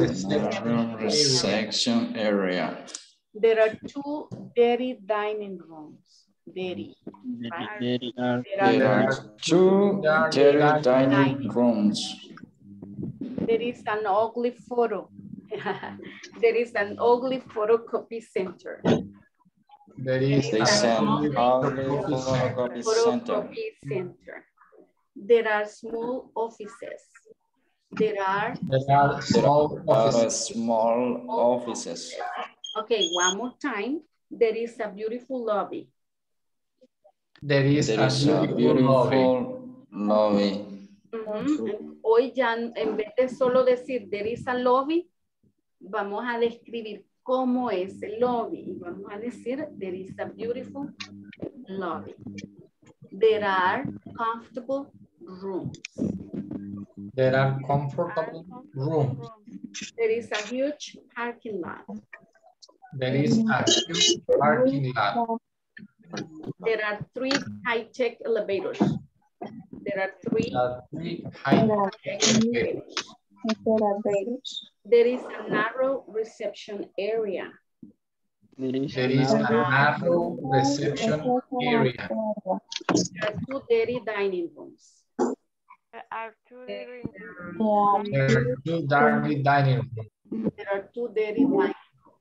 reception area.
There are 2 dirty dining rooms. Dirty.
There are 2 dirty dining rooms.
There is an ugly photo. There is an ugly photocopy center.
There is
an ugly photocopy
center. There are small offices. There are
small offices.
Okay, one more time. There is a beautiful lobby.
There is a beautiful
lobby.
Hoy ya en vez de solo decir there is a lobby, vamos a describir cómo es el lobby y vamos a decir there is a beautiful lobby. There are comfortable rooms.
There are comfortable rooms.
There is a huge parking lot.
There is a huge parking lot.
There are 3 high-tech elevators. There are 3 high-tech elevators. There is a narrow reception area.
There is a narrow reception area.
There are 2 dirty dining rooms.
There are 2 dirty dining rooms.
There are 2 dirty dining rooms.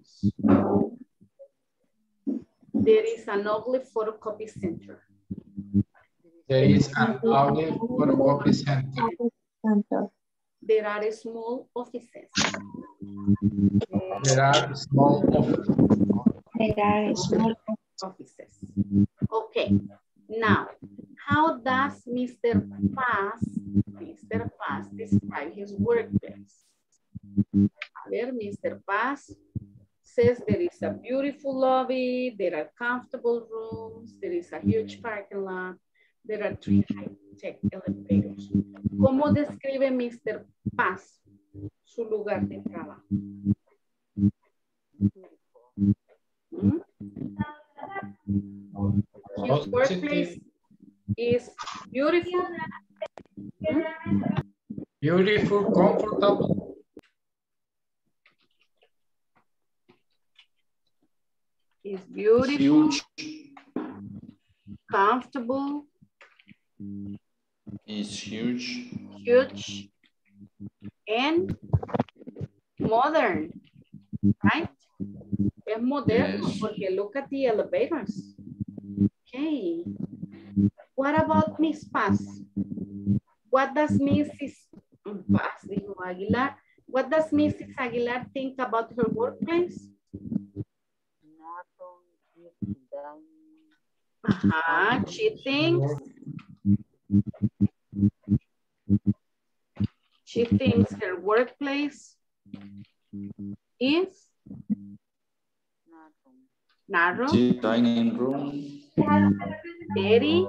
There is an ugly photocopy center.
There is an ugly photocopy center.
There are small offices.
There are small offices.
There are small offices. Okay. Now, how does Mr. Paz describe his workplace? A ver, Mr. Paz says there is a beautiful lobby, there are comfortable rooms, there is a huge parking lot, there are 3 high-tech elevators. ¿Cómo describe Mr. Paz su lugar de trabajo. His workplace is beautiful.
Beautiful, comfortable.
Is beautiful. Comfortable.
Is huge.
Huge. And modern. Right? Es moderno
Yes.
porque look at the elevators. Okay. What about Miss Paz? What does Mrs. Paz, dijo Aguilar, what does Mrs. Aguilar think about her workplace? She thinks her workplace is narrow,
The dining room.
dirty,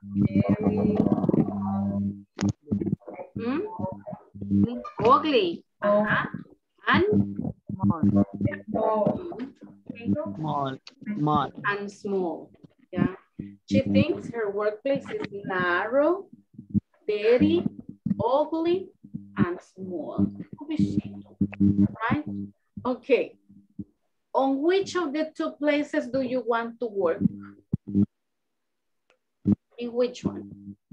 ugly, and
Small.
and small. Yeah. She thinks her workplace is narrow, dirty, ugly, and small. Right? Okay. On which of the two places do you want to work? In which one?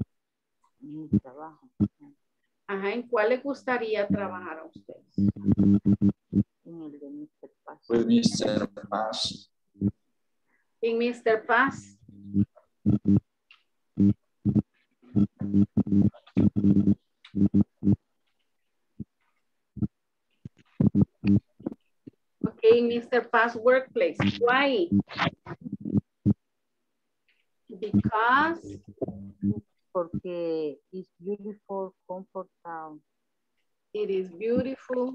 Ajá, ¿en cuál le gustaría trabajar a ustedes?
With Mr. Paz.
En Mr. Paz. Okay, Mr. Paz workplace. Why? Because.
Porque it's beautiful, comfortable.
It is beautiful.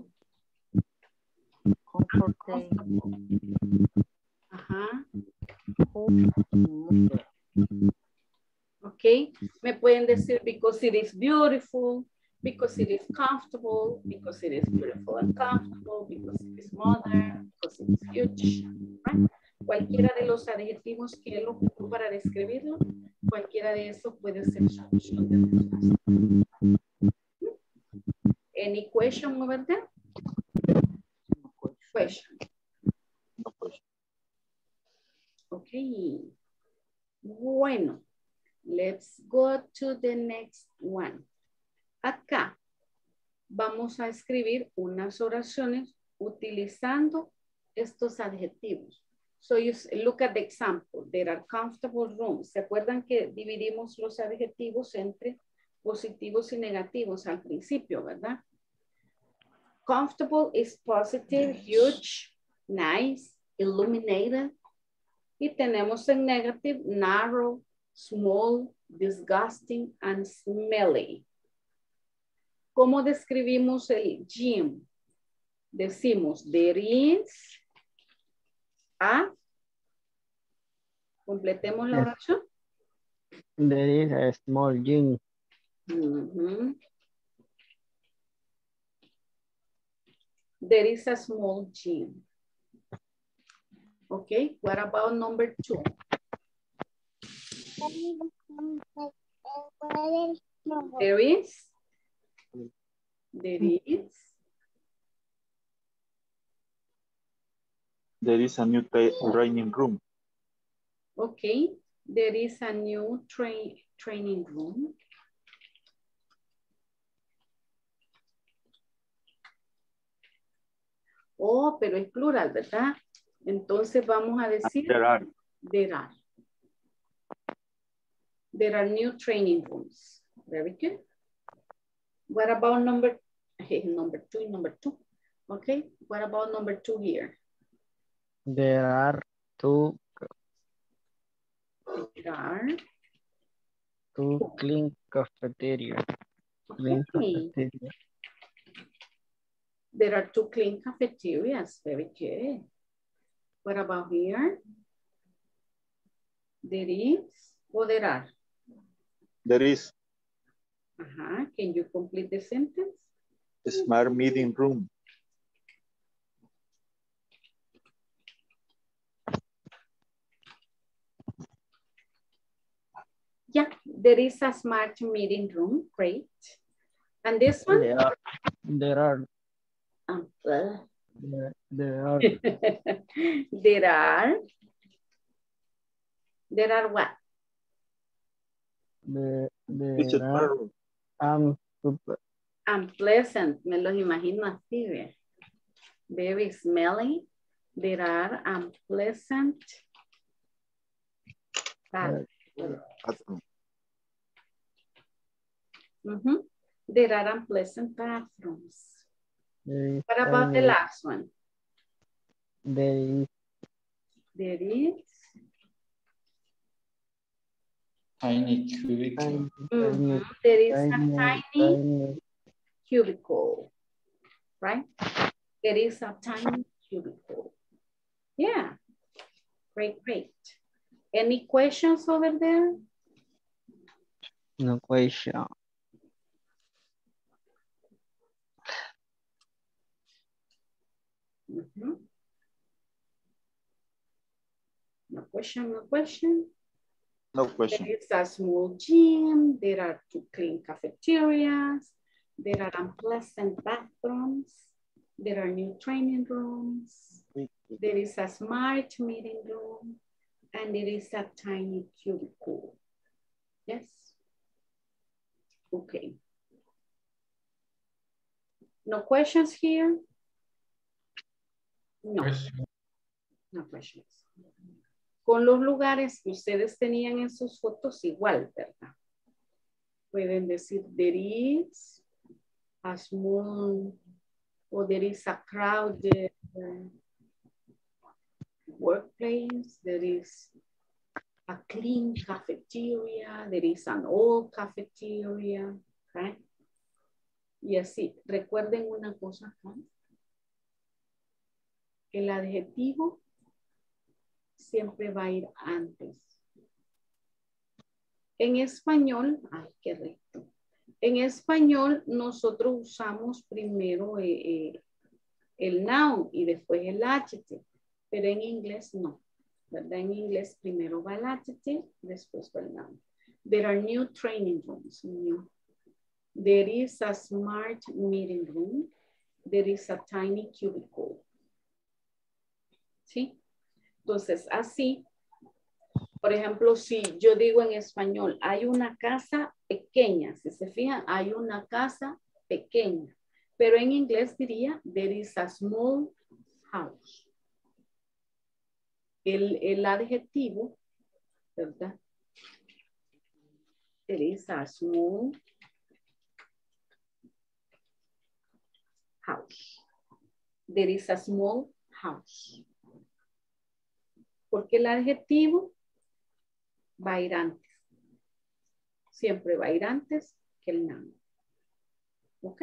Comfortable.
Ajá. Okay, me pueden decir because it is beautiful, because it is comfortable, because it is beautiful and comfortable, because it is modern, because it is huge. Right? Cualquiera de los adjetivos que él ocupó para describirlo, cualquiera de esos puede ser solución de respuesta. Any question over there? Question.
No question.
Okay. Bueno, let's go to the next one. Acá vamos a escribir unas oraciones utilizando estos adjetivos. So you look at the example. There are comfortable rooms. ¿Se acuerdan que dividimos los adjetivos entre positivos y negativos al principio, verdad? Comfortable is positive, huge, nice, illuminated. Y tenemos en negative, narrow, small, disgusting, and smelly. ¿Cómo describimos el gym? Decimos, there is a, completemos la oración.
There is a small gym.
There is a small gym. Okay, what about number 2? There is
a new training room.
Okay, there is a new training room. Oh, pero es plural, ¿verdad? Entonces vamos a decir
There are.
There are new training rooms. Very good. What about number two? Okay, what about number 2 here?
There are two clean cafeterias.
Okay. There are 2 clean cafeterias. Very good. What about here? There is or there are?
There is.
Can you complete the sentence?
Smart meeting room.
Yeah, there is a smart meeting room. Great. And this one?
There are.
There are. There are what? Unpleasant. Me los imagino así, ¿ve? Very smelly. There are unpleasant. There are unpleasant bathrooms. What about the last one?
There
is
tiny cubicle.
There is a tiny cubicle, right? There is a tiny cubicle. Yeah, great. Any questions over there?
No question.
No question.
No question.
There is a small gym. There are 2 clean cafeterias. There are unpleasant bathrooms. There are new training rooms. There is a smart meeting room. And there is a tiny cubicle. Yes? Okay. No questions here? No. No questions. Con los lugares que ustedes tenían en sus fotos igual, ¿verdad? Pueden decir, there is a small, or there is a crowded workplace, there is a clean cafeteria, there is an old cafeteria, right? Y así, recuerden una cosa acá. El adjetivo siempre va a ir antes. En español, ay, qué recto. En español, nosotros usamos primero el noun y después el adjective, pero en inglés no, ¿verdad? En inglés primero va el adjective, después va el noun. There are new training rooms. New. There is a smart meeting room. There is a tiny cubicle. ¿Sí? Entonces, así, por ejemplo, si yo digo en español, hay una casa pequeña, si se fijan, hay una casa pequeña, pero en inglés diría, there is a small house. El adjetivo, ¿verdad? There is a small house. There is a small house. Porque el adjetivo va a ir antes. Siempre va a ir antes que el noun. ¿Ok?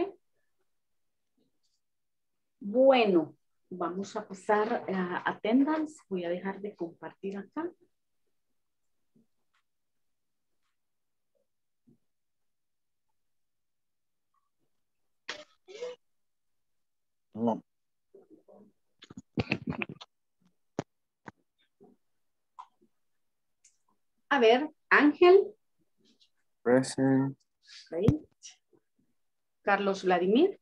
Bueno, vamos a pasar a attendance. Voy a dejar de compartir acá.
No.
A ver, Ángel.
Present.
Great. Carlos Vladimir.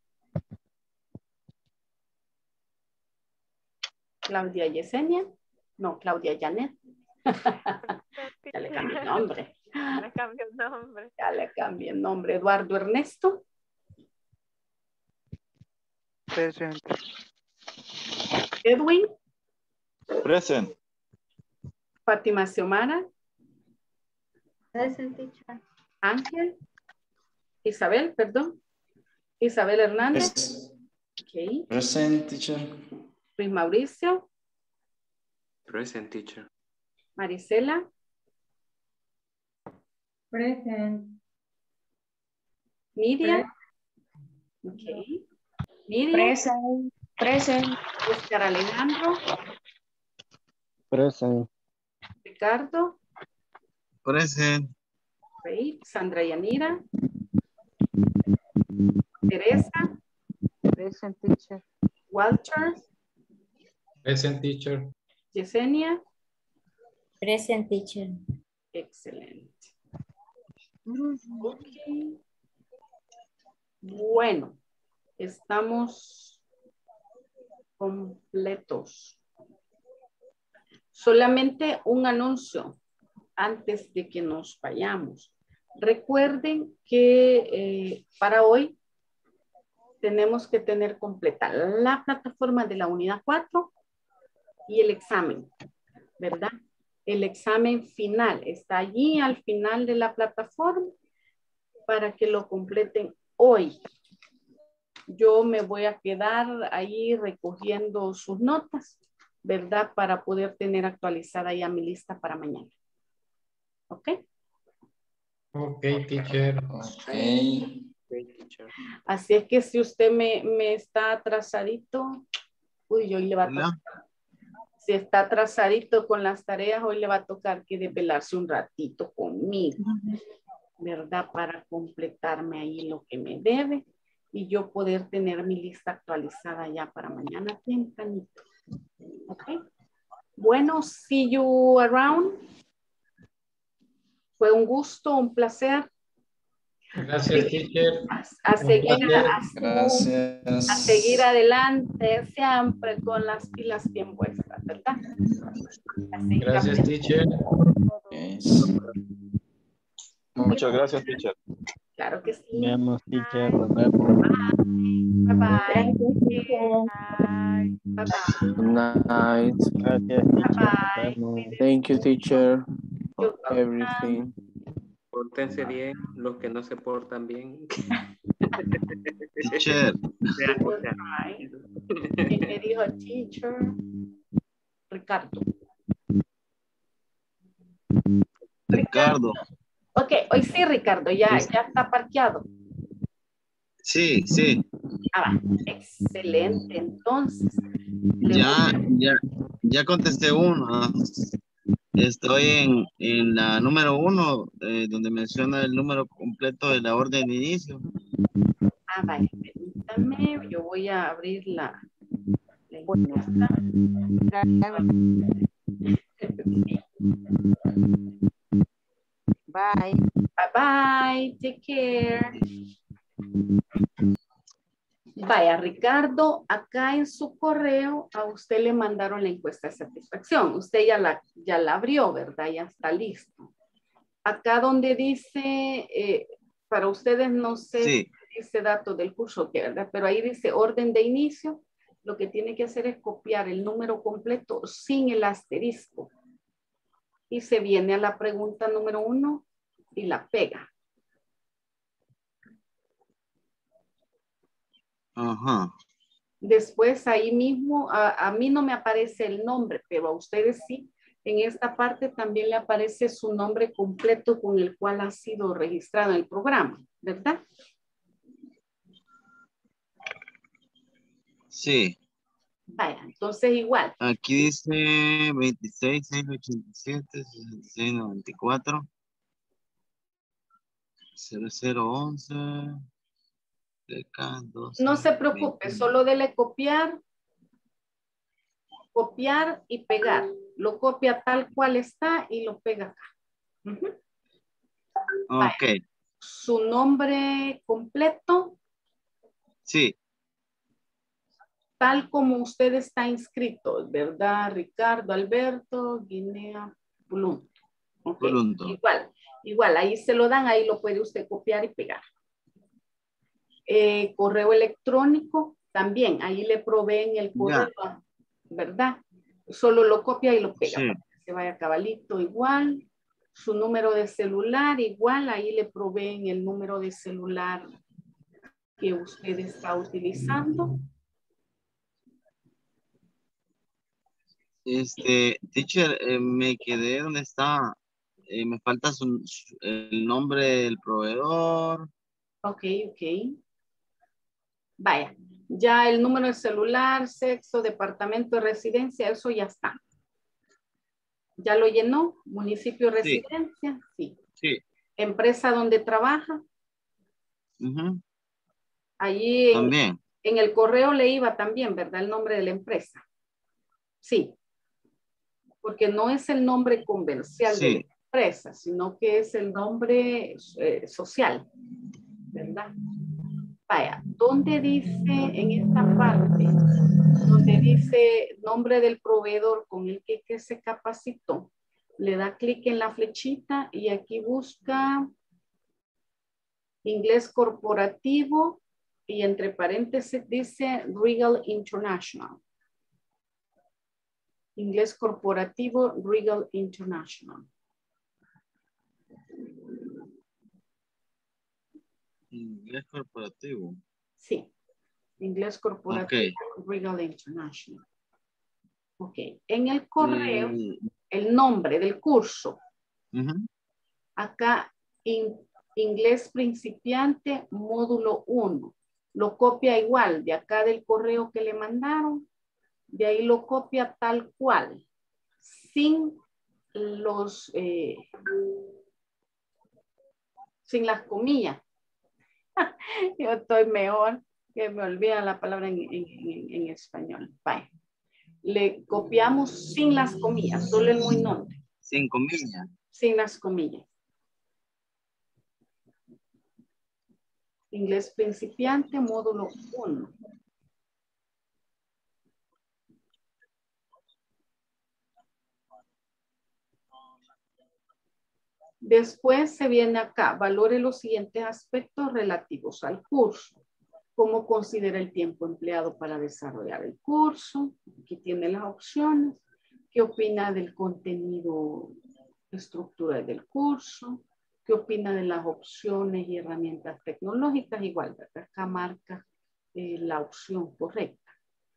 Claudia Yesenia. No, Claudia Janet. Ya le cambié el nombre.
Le cambió el nombre.
Ya le cambié el nombre. Eduardo Ernesto.
Present.
Edwin.
Present.
Fátima Xiomara.
Present, teacher.
Ángel. Isabel, perdón. Isabel Hernández. Ok.
Present, teacher.
Luis Mauricio.
Present, teacher.
Marisela.
Present.
Miriam. Ok. Miriam.
Present. Present.
Oscar Alejandro.
Present.
Ricardo.
Present.
Great. Sandra Yanira. Teresa.
Present teacher.
Walter,
Present teacher.
Yesenia.
Present teacher.
Excelente. Ok. Bueno, estamos completos. Solamente un anuncio antes de que nos vayamos. Recuerden que para hoy tenemos que tener completa la plataforma de la unidad 4 y el examen, ¿verdad? El examen final está allí al final de la plataforma para que lo completen hoy. Yo me voy a quedar ahí recogiendo sus notas, ¿verdad? Para poder tener actualizada ya mi lista para mañana. ¿Ok?
Ok, teacher.
Ok.
Así es que si usted me está atrasadito, uy, hoy le va a tocar. Si está atrasadito con las tareas, hoy le va a tocar que desvelarse un ratito conmigo, ¿verdad? Para completarme ahí lo que me debe y yo poder tener mi lista actualizada ya para mañana tempranito. ¿Ok? Bueno, see you around. Fue un gusto, un placer.
Gracias, teacher.
A seguir adelante siempre con las pilas bien puestas, ¿verdad?
Gracias, teacher.
Muchas gracias, teacher.
Claro que sí.
Nos vemos, teacher. Nos vemos.
Bye bye. Bye bye.
Good night.
Gracias, teacher. Nos vemos.
Thank you, teacher, for everything.
Pórtense bien, los que no se portan bien.
Teacher.
¿Quién me dijo teacher? Ricardo.
Ricardo.
Ok, hoy sí, Ricardo, ya está parqueado.
Sí, sí.
Ah, va. Excelente. Entonces.
Ya contesté uno. Estoy en la número 1, donde menciona el número completo de la orden de inicio.
Ah, vale. Permítame, yo voy a abrir la encuesta.
Bye.
Bye bye. Take care. Vaya, Ricardo, acá en su correo a usted le mandaron la encuesta de satisfacción. Usted ya la abrió, ¿verdad? Ya está listo. Acá donde dice, para ustedes no sé si dice datos del curso, ¿verdad? Pero ahí dice orden de inicio. Lo que tiene que hacer es copiar el número completo sin el asterisco. Y se viene a la pregunta número 1 y la pega.
Ajá.
Después ahí mismo, a mí no me aparece el nombre, pero a ustedes sí. En esta parte también le aparece su nombre completo con el cual ha sido registrado en el programa, ¿verdad?
Sí.
Vaya, entonces igual.
Aquí dice 26, 687, 66, 94, 0011.
No se preocupe, solo dele copiar y pegar. Lo copia tal cual está y lo pega acá.
Ok.
Vaya. Su nombre completo.
Sí.
Tal como usted está inscrito, ¿verdad? Ricardo Alberto Guinea Bulunto. Okay. Igual, ahí se lo dan, ahí lo puede usted copiar y pegar. Correo electrónico, también, ahí le proveen el correo, ¿verdad? Solo lo copia y lo pega, para que se vaya cabalito igual. Su número de celular, igual, ahí le proveen el número de celular que usted está utilizando.
Teacher, me quedé donde está. Me falta el nombre del proveedor.
Ok. Vaya, ya el número de celular, sexo, departamento de residencia, eso ya está. ¿Ya lo llenó? Municipio de residencia, sí. Empresa donde trabaja.
Uh-huh.
Allí
también.
En el correo le iba también, ¿verdad? El nombre de la empresa. Sí. Porque no es el nombre comercial de la empresa, sino que es el nombre social, ¿verdad? Vaya, ¿dónde dice en esta parte, donde dice nombre del proveedor con el que se capacitó? Le da clic en la flechita y aquí busca inglés corporativo y entre paréntesis dice Regal International. Inglés corporativo Regal International.
Inglés corporativo.
Sí. Inglés corporativo Regal International. Ok. En el correo, el nombre del curso. Acá, inglés principiante, módulo 1. Lo copia igual de acá del correo que le mandaron. De ahí lo copia tal cual. Sin los... sin las comillas. Yo estoy mejor que me olvida la palabra en español. Bye. Le copiamos sin las comillas, solo el muy nombre.
Sin comillas.
Sin las comillas. Inglés principiante, módulo 1. Después se viene acá, valore los siguientes aspectos relativos al curso. ¿Cómo considera el tiempo empleado para desarrollar el curso? Aquí tiene las opciones. ¿Qué opina del contenido estructural del curso? ¿Qué opina de las opciones y herramientas tecnológicas? Igual, acá marca la opción correcta.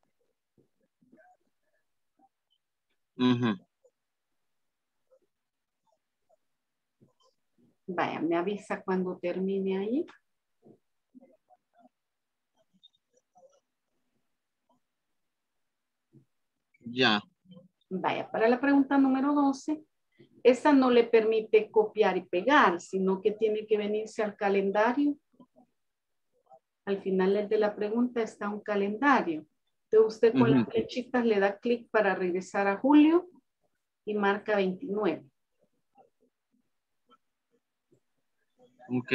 Vaya, me avisa cuando termine ahí.
Ya.
Vaya, para la pregunta número 12, esa no le permite copiar y pegar, sino que tiene que venirse al calendario. Al final de la pregunta está un calendario. Entonces usted con las flechitas le da clic para regresar a julio y marca 29.
Ok.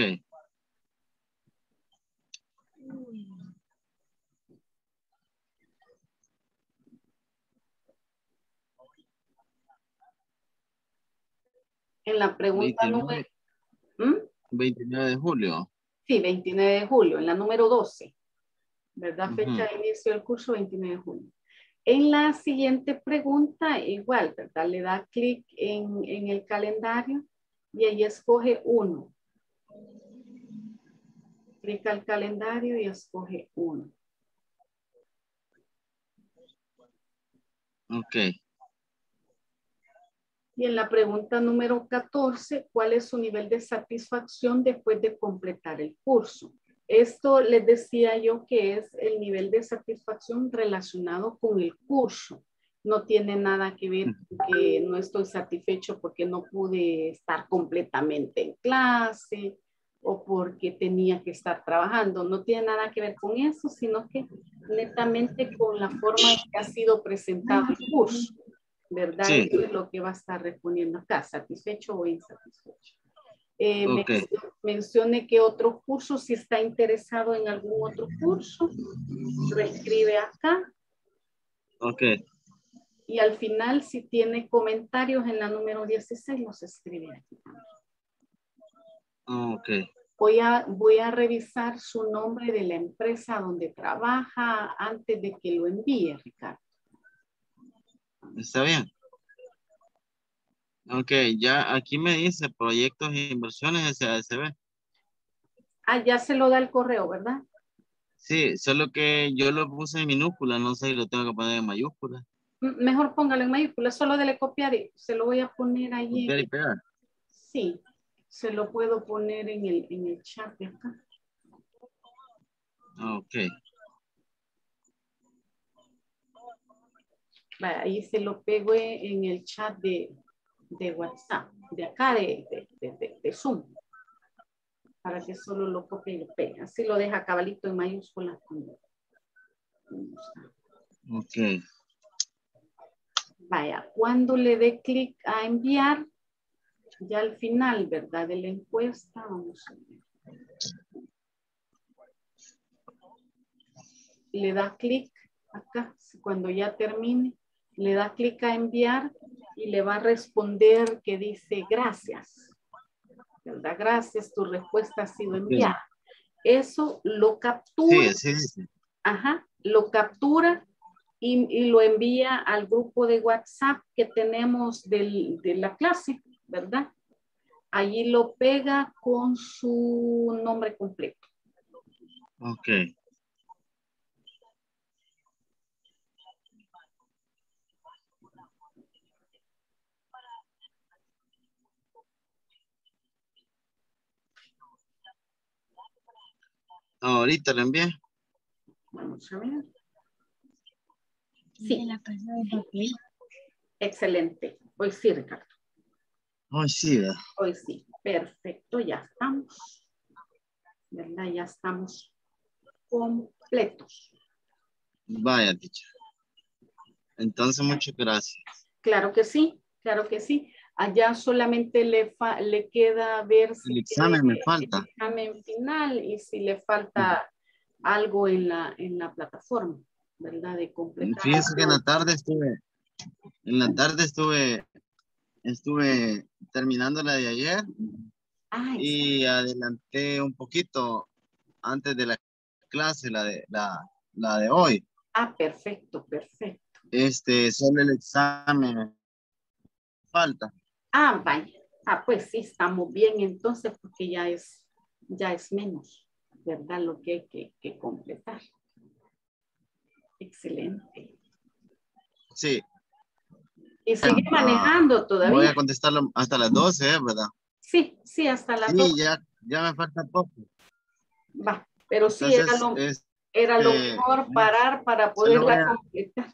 En la pregunta
29,
número...
29 de julio.
Sí, 29 de julio, en la número 12. ¿Verdad? Fecha de inicio del curso, 29 de julio. En la siguiente pregunta, igual, ¿verdad? Le da clic en el calendario y ahí escoge 1. Clica al calendario y escoge 1.
Ok.
Y en la pregunta número 14, ¿cuál es su nivel de satisfacción después de completar el curso? Esto les decía yo que es el nivel de satisfacción relacionado con el curso. No tiene nada que ver con que no estoy satisfecho porque no pude estar completamente en clase o porque tenía que estar trabajando. No tiene nada que ver con eso, sino que netamente con la forma en que ha sido presentado el curso. ¿Verdad?
Sí.
Eso es lo que va a estar respondiendo acá, satisfecho o insatisfecho.
Okay.
Mencione que otro curso, si está interesado en algún otro curso, lo escribe acá.
Ok.
Y al final, si tiene comentarios en la número 16, los escribe aquí.
Ok.
Voy a revisar su nombre de la empresa donde trabaja antes de que lo envíe, Ricardo.
Está bien. Ok, ya aquí me dice proyectos e inversiones SASB.
Ah, ya se lo da el correo, ¿verdad?
Sí, solo que yo lo puse en minúscula, no sé si lo tengo que poner en mayúscula.
Mejor póngalo en mayúscula, solo dele copiar y se lo voy a poner ahí.
Copiar y pegar.
Sí, se lo puedo poner en el chat de acá.
Ok.
Vale, ahí se lo pego en el chat de WhatsApp, de acá de Zoom, para que solo lo copie y lo pegue. Así lo deja cabalito en mayúsculas.
Ok.
Vaya, cuando le dé clic a enviar, ya al final, ¿verdad? De la encuesta, vamos a ver. Le da clic acá, cuando ya termine, le da clic a enviar y le va a responder que dice gracias. ¿Verdad? Gracias, tu respuesta ha sido enviada. Eso lo captura.
Sí, sí.
Ajá, lo captura y lo envía al grupo de WhatsApp que tenemos de la clase, ¿verdad? Allí lo pega con su nombre completo.
Ok. Ahorita lo envié.
Vamos a ver. Sí. Excelente. Hoy sí, Ricardo.
Hoy sí, ¿verdad?
Hoy sí. Perfecto, ya estamos. ¿Verdad? Ya estamos completos.
Vaya, teacher. Entonces, muchas gracias.
Claro que sí, claro que sí. Allá solamente le queda ver si
El examen me falta.
el examen final y si le falta algo en la plataforma, ¿verdad? De completar.
Fíjese que en la tarde estuve terminando la de ayer y adelanté un poquito antes de la clase, la de hoy.
Ah, perfecto, perfecto.
Solo el examen me falta.
Ah, vaya. Ah, pues sí, estamos bien entonces porque ya es menos, ¿verdad? Lo que hay que completar. Excelente.
Sí.
Y sigue manejando todavía.
Voy a contestarlo hasta las 12, ¿verdad?
Sí, sí, hasta las 12.
Sí, ya me falta poco.
Va, pero sí,
Entonces,
era lo mejor parar para poderla completar.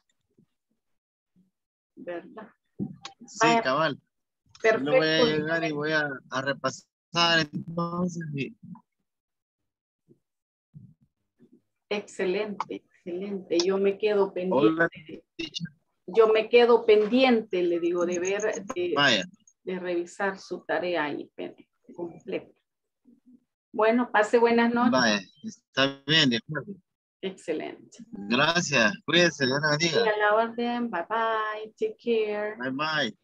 ¿Verdad?
Sí,
vaya,
cabal.
perfecto.
Lo voy a llegar y voy a repasar entonces.
Excelente, excelente. Yo me quedo pendiente.
Hola,
yo me quedo pendiente, le digo, de ver,
Vaya.
de revisar su tarea ahí completa. Bueno, pase buenas noches.
Vaya, está bien, de acuerdo.
Excelente.
Gracias, cuídense, Dios la bendiga.
Y a la orden, bye bye, take care.
Bye bye.